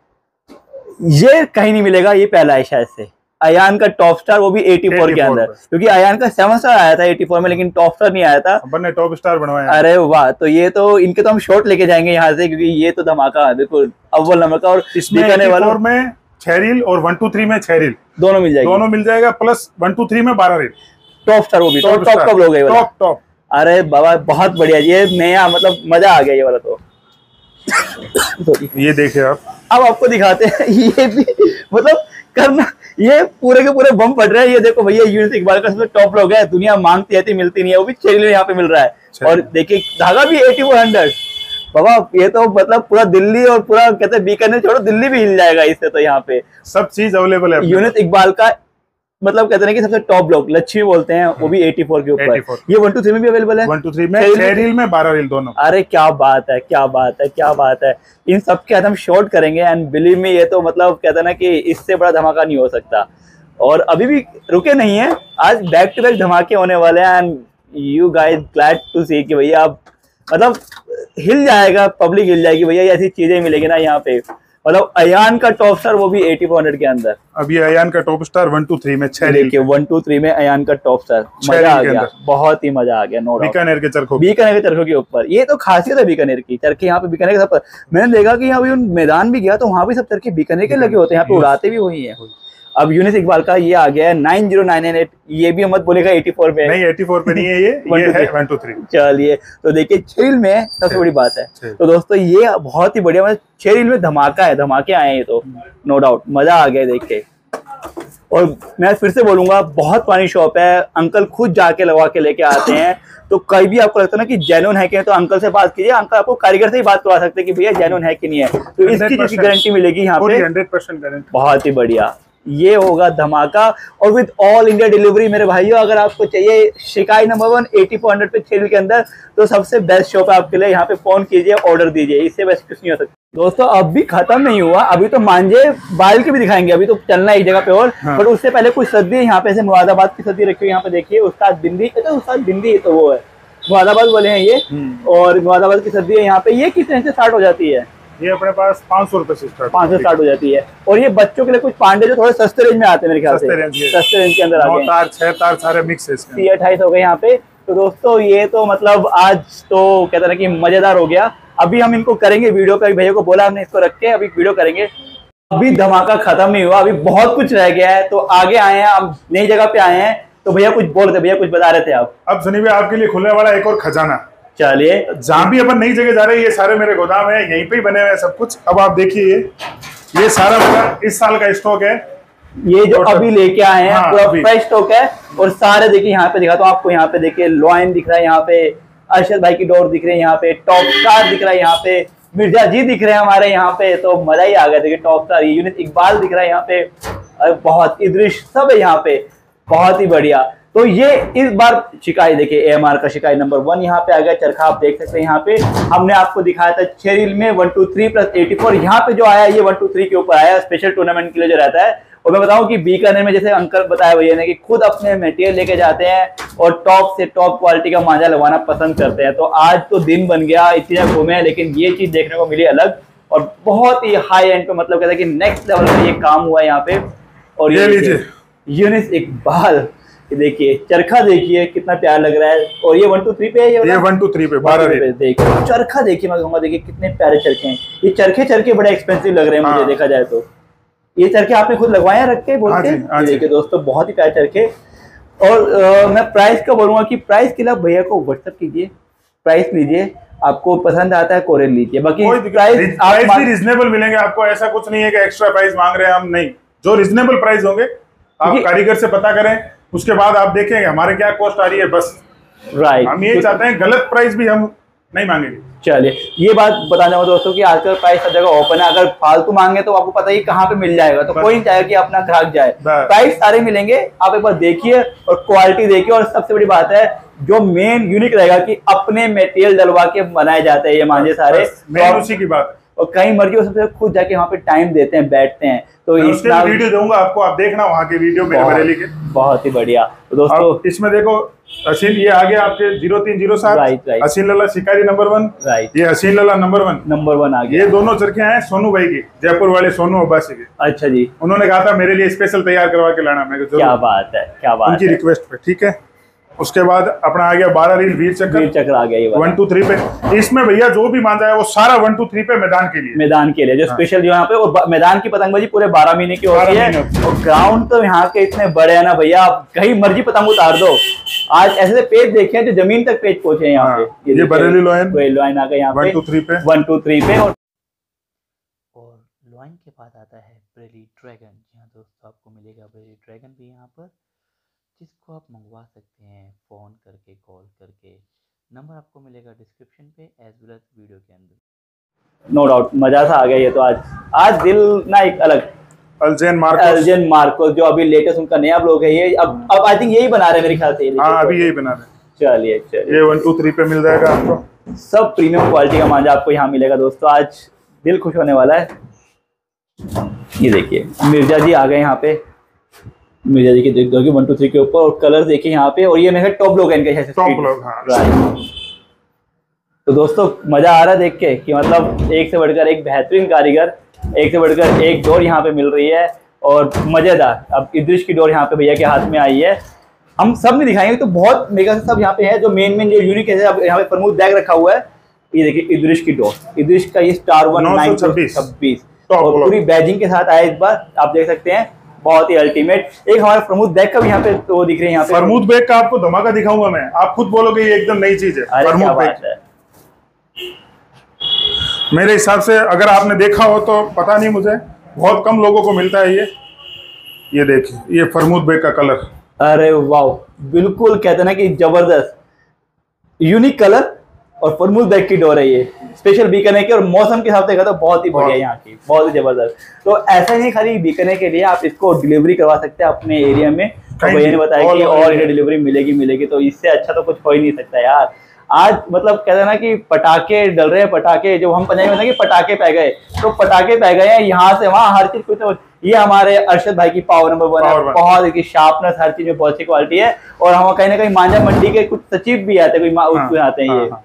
चौरासी, ये कहीं नहीं मिलेगा, ये पहला है शायद से। अयान का टॉप स्टार, वो भी चौरासी के अंदर, क्योंकि अयान का सेवन स्टार आया था चौरासी में, लेकिन टॉप स्टार नहीं आया था। अपन ने टॉप स्टार बनवाया। अरे वाह, तो ये तो इनके तो हम शॉर्ट लेके जाएंगे यहाँ से, क्योंकि ये तो धमाका बिल्कुल अव्वल नंबर का। और इसमें में छह रील और वन टू थ्री में छह रील दोनों मिल जाएगा, दोनों मिल जाएगा, प्लस वन टू थ्री में बारह रील टॉप स्टार, वो भी टॉप टॉप कब लोगे टॉप टॉप। अरे बाबा बहुत बढ़िया, ये नया मतलब मजा आ गया ये वाला। तो ये देखिए आप, अब आपको दिखाते हैं ये भी मतलब करना, ये पूरे के पूरे बम पड़ रहे हैं। ये देखो भैया यूनिस इकबाल का सबसे टॉप लोग है, दुनिया मांगती है मिलती नहीं है, वो भी छह यहाँ पे मिल रहा है। और देखिए धागा भी एटी फोर हंड्रेड बाबा, ये तो मतलब पूरा दिल्ली और पूरा कहते हैं बीकानेर छोड़ो दिल्ली भी हिल जाएगा इससे। तो यहाँ पे सब चीज अवेलेबल है। यूनिस इकबाल का मतलब कहते हैं कि सबसे टॉप ब्लॉक लक्ष्मी बोलते हैं, वो भी एटी फोर के ऊपर। ये वन टू थ्री में भी अवेलेबल है, वन टू थ्री में, छह रील में, बारह रील दोनों। अरे क्या बात है, क्या बात है, क्या बात है। इन सब के हम शॉर्ट करेंगे एंड बिलीव में ये तो मतलब कहते हैं ना कि इससे बड़ा धमाका नहीं हो सकता। और अभी भी रुके नहीं है, आज बैक टू बैक धमाके होने वाले हैं and you guys glad to see कि भैया अब मतलब हिल जाएगा, पब्लिक हिल जाएगी भैया, ऐसी चीजें मिलेगी ना यहाँ पे। मतलब अयान का टॉप स्टार वो भी एटी फोर हंड्रेड के अंदर। अब ये अयान का top star one two three में छह रील के, वन टू थ्री में अयान का टॉप स्टार, मजा आ गया, बहुत ही मजा आ गया। नो बीकानेर के चरखों, बीकानेर के चरखों के ऊपर। ये तो खासियत है बीकानेर की, चरखे यहाँ पे बीकानेर के सब। मैंने देखा कि यहाँ भी मैदान भी गया तो वहाँ भी सब चरखे बीकानेर के लगे होते हैं, यहाँ पे उड़ाते भी वही है। अब यूनिस इकबाल का ये आ गया है नाइन जीरो नाइन एट, ये भी मत बोलेगा एटी फोर पे नहीं, एटी फोर पे नहीं है ये, ये है वन टू थ्री। चलिए तो देखिए छह रील में सबसे बड़ी बात है। तो दोस्तों ये बहुत ही बढ़िया, मतलब छह रील में धमाका है, धमाके आए हैं ये तो नो डाउट, मजा आ गया देख के। और मैं फिर से बोलूंगा बहुत पुरानी शॉप है, अंकल खुद जाके लगवा के लेके आते हैं। तो कहीं भी आपको लगता है ना कि जेन्युइन है कि, तो अंकल से बात कीजिए, अंकल आपको कारीगर से ही बात करवा सकते हैं कि भैया जेन्युइन है कि नहीं है। तो इसकी चीज की गारंटी मिलेगी यहाँ पे, हंड्रेड परसेंट गारंटी। बहुत ही बढ़िया, ये होगा धमाका। और विद ऑल इंडिया डिलीवरी मेरे भाइयों, अगर आपको चाहिए शिकाई number one eighty four hundred पे छह रील के अंदर, तो सबसे बेस्ट शॉप है आपके लिए। यहाँ पे फोन कीजिए, ऑर्डर दीजिए, इससे बेस्ट कुछ नहीं हो सकता। दोस्तों अब भी खत्म नहीं हुआ, अभी तो मांझे बाल के भी दिखाएंगे, अभी तो चलना एक जगह पे और। हाँ। बट उससे पहले कुछ सब्जी यहाँ पे, मुरादाबाद की सब्जी रखी हुई यहाँ पे देखिए, उस्ताद बिंदी, तो उस्ताद बिंदी तो वो है मुरादाबाद वाले हैं ये। और मुरादाबाद की सब्जी है यहाँ पे। ये कितने से स्टार्ट हो जाती है? ये अपने पास पाँच सौ रुपए से स्टार्ट पाँच सौ स्टार्ट हो जाती है। और ये बच्चों के लिए कुछ पांडे जो थोड़े सस्ते रेंज में आते हैं मेरे ख्याल से, सस्ते रेंज के अंदर आते हैं। तार छह तार सारे मिक्स है इसमें, सी अट्ठाईस हो गए यहाँ पे। तो दोस्तों ये तो मतलब आज तो कहते हैं कि मजेदार हो गया। अभी हम इनको करेंगे वीडियो का, भैया को बोला हमने इसको रख के अभी वीडियो करेंगे। अभी धमाका खत्म नहीं हुआ, अभी बहुत कुछ रह गया है। तो आगे आए हैं, हम नई जगह पे आए हैं। तो भैया कुछ बोल रहे, भैया कुछ बता रहे थे आप। अब सनी भाई आपके लिए खुलने वाला एक और खजाना। चलिए, जहां भी अपन नई जगह जा रहे हैं, ये सारे मेरे गोदाम है, यहीं पे ही बने हुए हैं सब कुछ। अब आप देखिए, ये सारा मेरा इस साल का स्टॉक है, ये जो अभी लेके आए हैं। हाँ, पूरा फ्रेश स्टॉक है। और सारे देखिए यहाँ पे दिखाता हूँ आपको, यहाँ पे देखिए लॉयन दिख रहा है, यहाँ पे अरशद भाई की डोर दिख रही है, यहाँ पे टॉप स्टार दिख रहा है, यहाँ पे मिर्जा जी दिख रहे हैं हमारे यहाँ पे। तो मजा ही आ गया। देखिए टॉप स्टार यूनिस इकबाल दिख रहा है यहाँ पे, बहुत इद्रिश सब है यहाँ पे, बहुत ही बढ़िया। तो ये इस बार शिकाई देखिए एएमआर का शिकाई नंबर वन यहाँ पे आ गया। चरखा आप देख सकते हैं यहाँ पे, हमने आपको दिखाया था छह रील में one two three plus eighty four. यहाँ पे जो आया ये वन टू थ्री के ऊपर आया, स्पेशल टूर्नामेंट के लिए जो रहता है। और मैं बताऊं कि बीकानेर में जैसे अंकल बताया भैया ने कि खुद अपने मटेरियल लेके जाते हैं और टॉप से टॉप क्वालिटी का मांझा लगवाना पसंद करते हैं। तो आज तो दिन बन गया, इतनी जगह घूमे, लेकिन ये चीज देखने को मिली अलग और बहुत ही हाई एंड पे, मतलब कहते हैं कि नेक्स्ट लेवल का ये काम हुआ यहाँ पे। और ये लीजिए यूनिस इकबाल, देखिए चरखा देखिए कितना प्यार लग रहा है। और ये वन टू थ्री पे है, ये वन टू थ्री पे बारह रील। देखिए चरखा देखिए, मैं कहूँगा देखिए कितने प्यारे चरखे हैं। ये चरखे चरखे बड़े एक्सपेंसिव लग रहे हैं मुझे देखा जाए तो। ये चरखे आपने खुद लगवाए रख के बोल के? देखिए दोस्तों बहुत ही प्यारे चरखे। और आ, मैं प्राइस का बोलूंगा कि प्राइस के लिए भैया को व्हाट्सएप कीजिए, प्राइस लीजिए, आपको पसंद आता है कोरियर लीजिए। बाकी प्राइस प्राइस भी रिजनेबल मिलेंगे आपको, ऐसा कुछ नहीं है कि एक्स्ट्रा प्राइस मांग रहे हैं हम, नहीं। जो रिजनेबल प्राइस होंगे आप कारीगर से पता करें, उसके बाद आप देखेंगे हमारे क्या कॉस्ट आ रही है, बस राइट। हम ये चाहते हैं गलत प्राइस भी हम नहीं मांगेंगे। चलिए ये बात बताना चाहूँ दोस्तों कि आजकल प्राइस हर जगह ओपन है। अगर फालतू मांगे तो आपको पता ही कहाँ पे मिल जाएगा, तो कोई नहीं चाहेगा कि अपना ग्राहक जाए। प्राइस सारे मिलेंगे, आप एक बार देखिए और क्वालिटी देखिए। और सबसे बड़ी बात है जो मेन यूनिक रहेगा कि अपने मटेरियल डलवा के बनाए जाते हैं ये मांझे सारे, मेन उसी की बात। और कहीं मर्जी हो सबसे खुद जाके वहाँ पे टाइम देते हैं, बैठते हैं। तो इसके वीडियो दूंगा आपको, आप देखना वहाँ के वीडियो मेरे बरेली के, बहुत ही बढ़िया। तो दोस्तों इसमें देखो हसीन, ये आगे आपके जीरो तीन जीरो सात हसीन लाला शिकारी नंबर वन, राइट। ये Haseen Lala number one number one आ गया। ये दोनों चरखे हैं सोनू भाई की, जयपुर वाले सोनू अब्बासी के। अच्छा जी। उन्होंने कहा था मेरे लिए स्पेशल तैयार करवा के लाना, मैं क्या बात है, क्या बात उनकी रिक्वेस्ट पे, ठीक है। उसके बाद अपना आ गया बारह रील वीर चक्र, वीर चक्र आ गया ये वन टू थ्री पे। इसमें भैया जो भी मांझा है वो सारा वन टू थ्री पे मैदान के लिए, मैदान के लिए जो स्पेशल जो यहाँ पे। और मैदान की पतंगबाजी पूरे बारह महीने की होती है। और ग्राउंड तो यहाँ के इतने बड़े हैं ना भैया, आप कहीं मर्जी पतंग उतार दो। आज ऐसे पेज देखे जो जमीन तक पेज पहुंचे यहाँ पे। ये बरेली लॉयन लॉयन आ गया यहाँ पे वन टू थ्री पे, वन टू थ्री पे। और लॉयन के बाद आता है बरेली ड्रैगन। हाँ दोस्तों, आपको मिलेगा भाई ड्रैगन भी यहाँ पर, जिसको आप मंगवा सकते हैं फ़ोन करके, कॉल करके। नंबर आपको मिलेगा डिस्क्रिप्शन पे एज वेल एज वीडियो के अंदर। नो डाउट मज़ा सा आ गया ये तो। आज आज दिल ना एक अलग अल्जेन मार्कोस अल्जेन मार्कोस जो अभी लेटेस्ट उनका नया ब्लॉग है ये। अब अब आई थिंक यही बना रहे हैं मेरे ख्याल से। हाँ अभी यही बना रहे हैं। चलिए चलिए, ये वन टू थ्री पे मिल जाएगा आपको। सब प्रीमियम क्वालिटी का मांझा आपको यहाँ मिलेगा दोस्तों। आज दिल खुश होने वाला है। ये देखिए मिर्जा जी आ गए यहाँ पे। मिर्जा जी के देख दो वन टू थ्री के ऊपर, और कलर देखिए यहाँ पे। और ये मेरे टॉप लोग हैं इनके, टॉप लोग। हाँ राइट। तो दोस्तों मजा आ रहा है देख के कि मतलब एक से बढ़कर एक बेहतरीन कारीगर, एक से बढ़कर एक डोर यहाँ पे मिल रही है और मजेदार। अब इद्रिश की डोर यहाँ पे भैया के हाथ में आई है। हम सब नहीं दिखाएंगे तो बहुत मेगा सब यहाँ पे है जो मेन मेन जो यूनिक है। अब यहाँ पे प्रमुख बैग रखा हुआ है। ये देखिए इद्रिश की डोर, इद्रिश का ये स्टार वन नाइन छब्बीस और पूरी बैजिंग के साथ आया इस बार, आप देख सकते हैं। बहुत ही अल्टीमेट। एक हमारे प्रमुख बैग का भी यहाँ पे तो वो दिख रहे हैं यहाँ पे। प्रमुख बैग का आपको धमाका दिखाऊंगा मैं, आप खुद बोलोगे ये एकदम नई चीज है। प्रमुख बैग है मेरे हिसाब से, अगर आपने देखा हो तो पता नहीं, मुझे बहुत कम लोगों को मिलता है ये। ये देखिए ये फरमूद बैग का कलर। अरे वाह, बिल्कुल कहते ना कि जबरदस्त यूनिक कलर। और फरमूद बैग की डोर है ये, स्पेशल बीकानेर की। और मौसम के हिसाब से तो बहुत ही बढ़िया यहाँ की, बहुत ही जबरदस्त। तो ऐसा ही खाली बीकानेर के लिए आप इसको डिलीवरी करवा सकते हैं अपने एरिया में। तो भैया ने बताया कि और डिलीवरी मिलेगी मिलेगी तो इससे अच्छा तो कुछ हो ही नहीं सकता यार। आज मतलब कहते हैं ना कि पटाखे डल रहे हैं, पटाखे जो हम पंजाबी में कि पटाखे पै गए, तो पटाखे पै गए हैं यहाँ से वहाँ, हर चीज कुछ। ये हमारे अरशद भाई की पावर नंबर वन है। बहुत ही शार्पनेस, हर चीज में बहुत अच्छी क्वालिटी है। और हम कहीं ना कहीं मांझा मंडी के कुछ सचिव भी आते हैं, कोई उसमें आते हैं ये।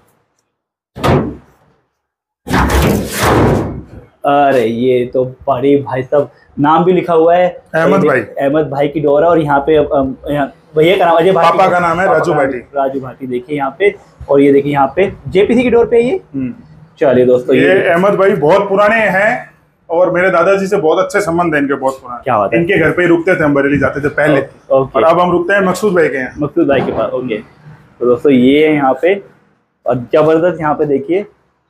अरे ये तो बड़ी भाई साहब, नाम भी लिखा हुआ है अहमद भाई, अहमद भाई की डोर है। और यहाँ पे भैया का नाम अजय भाटी, पापा का नाम है राजू भाटी, राजू भाटी देखिए यहाँ पे। और ये देखिए यहाँ पे जेपीसी की डोर पे ये। चलिए दोस्तों, ये अहमद भाई बहुत पुराने हैं और मेरे दादाजी से बहुत अच्छे संबंध है इनके, बहुत पुराने। क्या बात है। इनके घर पे ही रुकते थे, हम बरेली जाते थे पहले। और अब हम रुकते हैं मकसूद भाई के यहाँ, मकसूद भाई के पास। ओके तो दोस्तों ये है यहाँ पे, और जबरदस्त यहाँ पे देखिए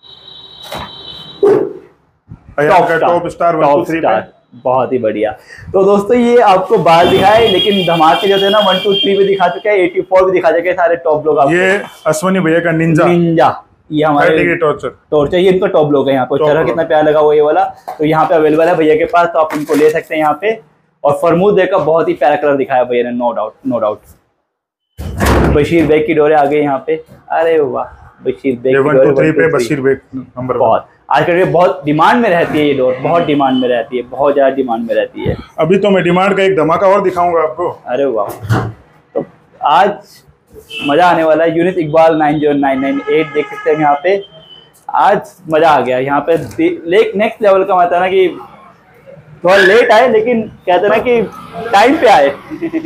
top star one two three पे, बहुत ही बढ़िया। तो दोस्तों ये आपको बाहर दिखाए, लेकिन धमाके जो थे ना वन टू थ्री भी दिखा चुके हैं, एटी फोर भी दिखा चुके हैं, सारे टॉप लोग। ये अश्वनी भैया का निंजा निंजा ये हमारे टॉर्चर टॉर्चर ये इनका टॉप लोग है यहाँ पे। चरखा कितना प्यारा लगा हुआ ये वाला, तो यहाँ पे अवेलेबल है भैया के पास, तो आप इनको ले सकते हैं यहाँ पे। और फरमूद बैग का बहुत ही प्यारा कलर दिखाया भैया ने, no doubt no doubt. Bashir Baig की डोरे आ गई यहाँ पे। अरे वाह, Bashir Baig one two three पे बशीर बैग नंबर बहुत आजकल बहुत डिमांड में रहती है ये डोर, बहुत डिमांड में रहती है, बहुत ज्यादा डिमांड में रहती है। अभी तो मैं डिमांड का एक धमाका और दिखाऊंगा आपको। अरे वाह, तो आज मजा आने वाला है। Younis Iqbal nine zero nine nine eight देख सकते हैं यहाँ पे। आज मजा आ गया यहाँ पे। नेक्स्ट लेवल का मतलब ना कि थोड़ा लेट आए, लेकिन कहते ना कि टाइम पे आए।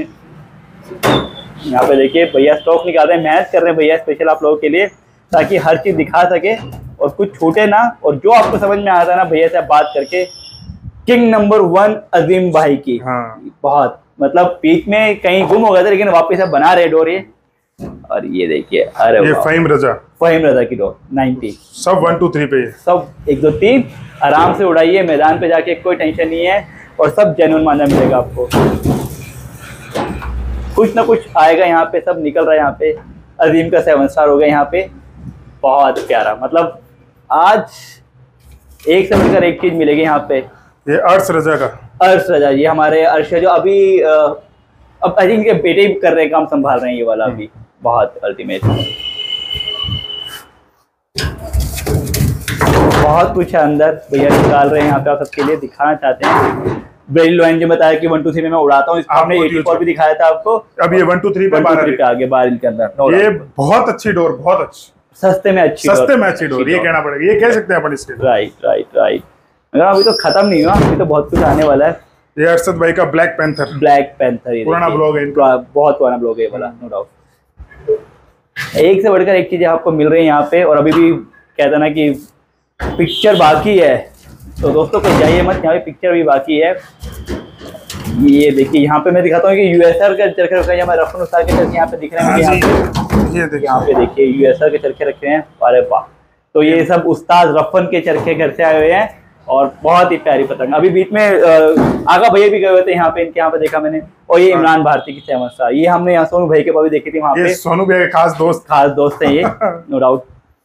यहाँ पे देखिए भैया स्टॉक निकाल रहे हैं, मेहनत कर रहे हैं भैया स्पेशल आप लोगों के लिए, ताकि हर चीज दिखा सके और कुछ छूटे ना। और जो आपको समझ में आता है ना भैया से बात करके, किंग नंबर वन अजीम भाई की। हाँ। बहुत मतलब बीच में कहीं गुम हो गए थे, लेकिन वापस अब बना रहे डोर ये। और ये देखिए, अरे ये फहीम रजा, फहीम रजा की डोर नाइनटी, सब वन टू थ्री पे, सब एक दो तीन आराम से उड़ाइए मैदान पे जाके, कोई टेंशन नहीं है। और सब जेन्युइन मांझा मिलेगा आपको, कुछ ना कुछ आएगा यहाँ पे, सब निकल रहा है यहाँ पे। अजीम का सेवन स्टार हो गया यहाँ पे, बहुत प्यारा। मतलब आज एक से बढ़कर एक चीज मिलेगी यहाँ पे। ये अर्श रजा का, अर्श रजा, ये हमारे अर्श जो अभी आ, अब आई थिंक बेटे ही कर रहे हैं, काम संभाल रहे हैं ये वाला अभी। बहुत अल्टीमेट, बहुत कुछ है अंदर, भैया निकाल रहे हैं यहाँ पे, आप सबके लिए दिखाना चाहते हैं। बेली लोइन जो बताया कि वन टू थ्री में मैं उड़ाता हूँ, हमने एटी फोर भी दिखाया था आपको। अब ये वन टू थ्री पे आगे बारिल के अंदर, ये बहुत अच्छी डोर, बहुत अच्छी, सस्ते में अच्छी, सस्ते में अच्छी डोर, ये कहना पड़ेगा, ये कह सकते हैं अपन इसके। Right right right. मगर अभी तो खत्म नहीं हुआ, अभी तो बहुत कुछ आने वाला है। ये अरशद भाई का ब्लैक पैंथर, ब्लैक पैंथर पुराना ब्लॉग है इनका, बहुत पुराना ब्लॉग है ये वाला, नो डाउट। एक से बढ़कर एक चीजें आपको मिल रही है यहाँ पे। और अभी भी कहता ना कि पिक्चर बाकी है, तो दोस्तों को जाइए मत, यहाँ पे पिक्चर भी बाकी है। ये देखिए यहाँ पे मैं दिखाता हूँ कि यूएसआर के चरखे रखे हैं, हमारे रफन उस्ताद के चरखे यहाँ पे दिख रहे हैं। यहाँ पे यहाँ पे देखिए यूएसआर के चरखे रखे हैं। अरे वाह, तो ये सब उस्ताद रफन के चरखे घर से आए हुए हैं। और बहुत ही प्यारी पतंग। अभी बीच में आगा भैया भी गए हुए थे यहाँ पे, इनके यहाँ पे देखा मैंने। और ये इमरान भारती की सेवन स्टार, ये हमने यहाँ सोनू भाई के पास भी देखी थी वहाँ पे। सोनू भाई के खास दोस्त खास दोस्त है ये, नो डाउट।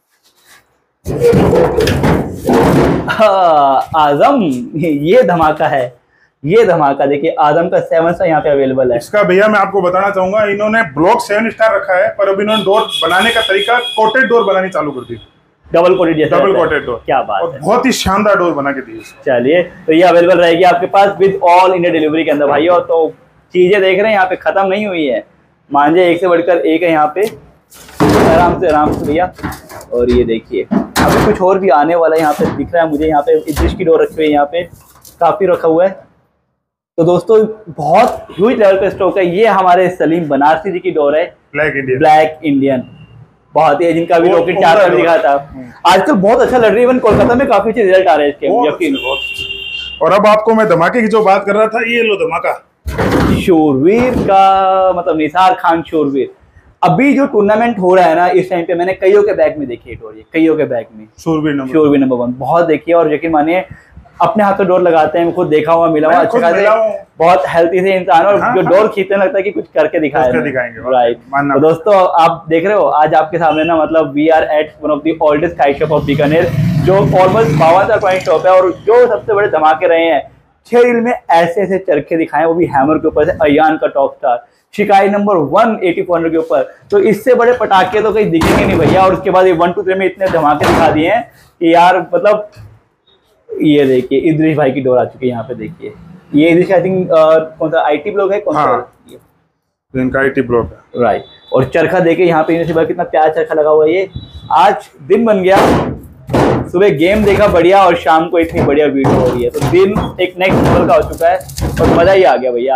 आजम, ये धमाका है, ये धमाका देखिए, आजम का सेवन स्टार यहाँ पे अवेलेबल है। इसका भैया मैं आपको बताना चाहूंगा, इन्होंने ब्लॉक सेवन स्टार रखा है, पर अब इन्होंने डोर बनाने का तरीका कोटेड डोर बनानी चालू कर दी। डबल कोटेड जैसा, डबल कोटेड डोर, क्या बात और है, बहुत ही शानदार डोर बना के दी। चलिए, तो ये अवेलेबल रहेगी आपके पास विद ऑल इंडिया डिलीवरी के अंदर भाई। और तो चीजें देख रहे हैं यहाँ पे खत्म नहीं हुई है, मांझे एक से बढ़कर एक है यहाँ पे, आराम से आराम से भैया। और ये देखिए अभी कुछ और भी आने वाला है यहाँ पे, दिख रहा है मुझे। यहाँ पे इद्रिश की डोर रखी हुई है, यहाँ पे काफी रखा हुआ है। तो दोस्तों बहुत ह्यूज लेवल पे स्टॉक है। ये हमारे सलीम बनारसी जी की डोर है, ब्लैक इंडियन, ब्लैक इंडियन, बहुत ही, जिनका भी रॉकेट चार कर दिखा था। आजकल बहुत अच्छा लड़ रही है, इवन कोलकाता में काफी अच्छे रिजल्ट आ रहे हैं इसके, यकीन। और अब आपको मैं धमाके की जो बात कर रहा था, ये लो धमाका, शूरवीर का मतलब निसार खान शूरवीर। अभी जो टूर्नामेंट हो रहा है ना इस टाइम पे, मैंने कईयों के बैग में देखी है डोर, ये कईयों के बैग में शूरवीर नंबर शूरवीर नंबर वन बहुत देखी है। और यकीन मानिए अपने हाथों डोर लगाते हैं, खुद देखा हुआ, मिला हुआ, अच्छा खासे बहुत हेल्थी से इंसान, और हाँ, जो डोर खींचने लगता है कि कुछ करके दिखाए, राइट। तो दोस्तों आप देख रहे हो आज आपके सामने ना, मतलब we are at one of the oldest kite shop of Bikaner, जो ऑलमोस्ट बावन साल पुरानी शॉप है। और जो सबसे बड़े धमाके रहे हैं, छह रील में ऐसे ऐसे चरखे दिखाए, वो भी हैमर के ऊपर से, अयान का टॉप स्टार, शिकाई number one eighty four hundred के ऊपर। तो इससे बड़े पटाखे तो कहीं दिखेंगे नहीं भैया। और उसके बाद ये वन टू थ्री में इतने धमाके दिखा दिए हैं कि यार मतलब, ये देखिए इद्रिश भाई की डोर आ चुकी है यहाँ पे, देखिए ये इद्रिश आई थिंक कौन सा आईटी ब्लॉक है, कौन सा इनका आईटी ब्लॉक है, राइट। और चरखा देखिए यहाँ पे यूनिवर्सिटी कितना प्यार चरखा लगा हुआ है। ये आज दिन बन गया, सुबह गेम देखा बढ़िया, और शाम को इतनी बढ़िया वीडियो हो रही है, तो दिन एक नेक्स्ट लेवल का हो चुका है, और मजा ही आ गया भैया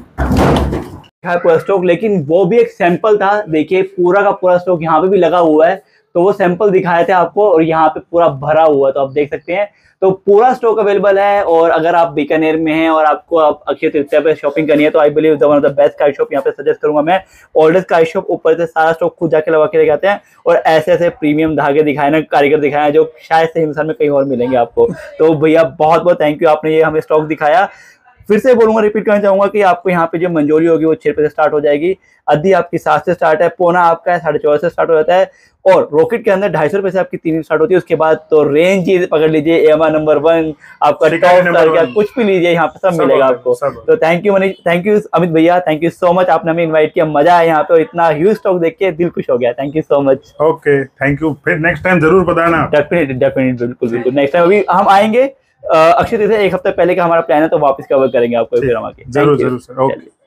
आज पूरा स्टॉक। लेकिन वो भी एक सैंपल था, देखिए पूरा का पूरा स्टॉक यहाँ पे भी लगा हुआ है, तो वो सैंपल दिखाए थे आपको, और यहाँ पे पूरा भरा हुआ है, तो आप देख सकते हैं। तो पूरा स्टॉक अवेलेबल है। और अगर आप बीकानेर में हैं और आपको आप अक्षय तृतीया पे शॉपिंग करनी है, तो I believe the one of the best kite shop यहाँ पे सजेस्ट करूंगा मैं। ओल्डेस्ट काइट शॉप, ऊपर से सारा स्टॉक खुद जाके लगा के लेके आते हैं, और ऐसे ऐसे प्रीमियम धागे दिखाए ना, कारीगर दिखाए हैं, जो शायद से हिंदुस्तान में कहीं और मिलेंगे आपको। तो भैया बहुत बहुत थैंक यू, आपने ये हमें स्टॉक दिखाया। फिर से बोलूंगा, रिपीट करना चाहूंगा कि आपको यहाँ पे जो मंजोरी होगी वो छह रुपए से स्टार्ट हो जाएगी, अद्दी आपकी सात से स्टार्ट है, पोना आपका है साढ़े चौदह से स्टार्ट हो जाता है, और रॉकेट के अंदर ढाई सौ रुपए से आपकी तीन स्टार्ट होती है। उसके बाद तो रेंज ही पकड़ लीजिए, एमा नंबर वन, आपका टॉप स्टार क्या कुछ भी लीजिए, यहाँ पे सब, सब मिलेगा आपको। तो thank you Manish, thank you Amit भैया, थैंक यू सो मच, आपने हमें इन्वाइट किया, मजा आया यहाँ पे, और इतना ह्यूज स्टॉक देख के दिल खुश हो गया। Thank you so much. Okay, thank you, फिर नेक्स्ट टाइम जरूर बताना। डेफिनेटली डेफिनेटली, बिल्कुल बिल्कुल, नेक्स्ट टाइम अभी हम आएंगे। अक्षय तृतीया एक हफ्ते पहले का हमारा प्लान है, तो वापस कवर करेंगे आपको फिर हम आके। जरूर जरूर सर, ओके।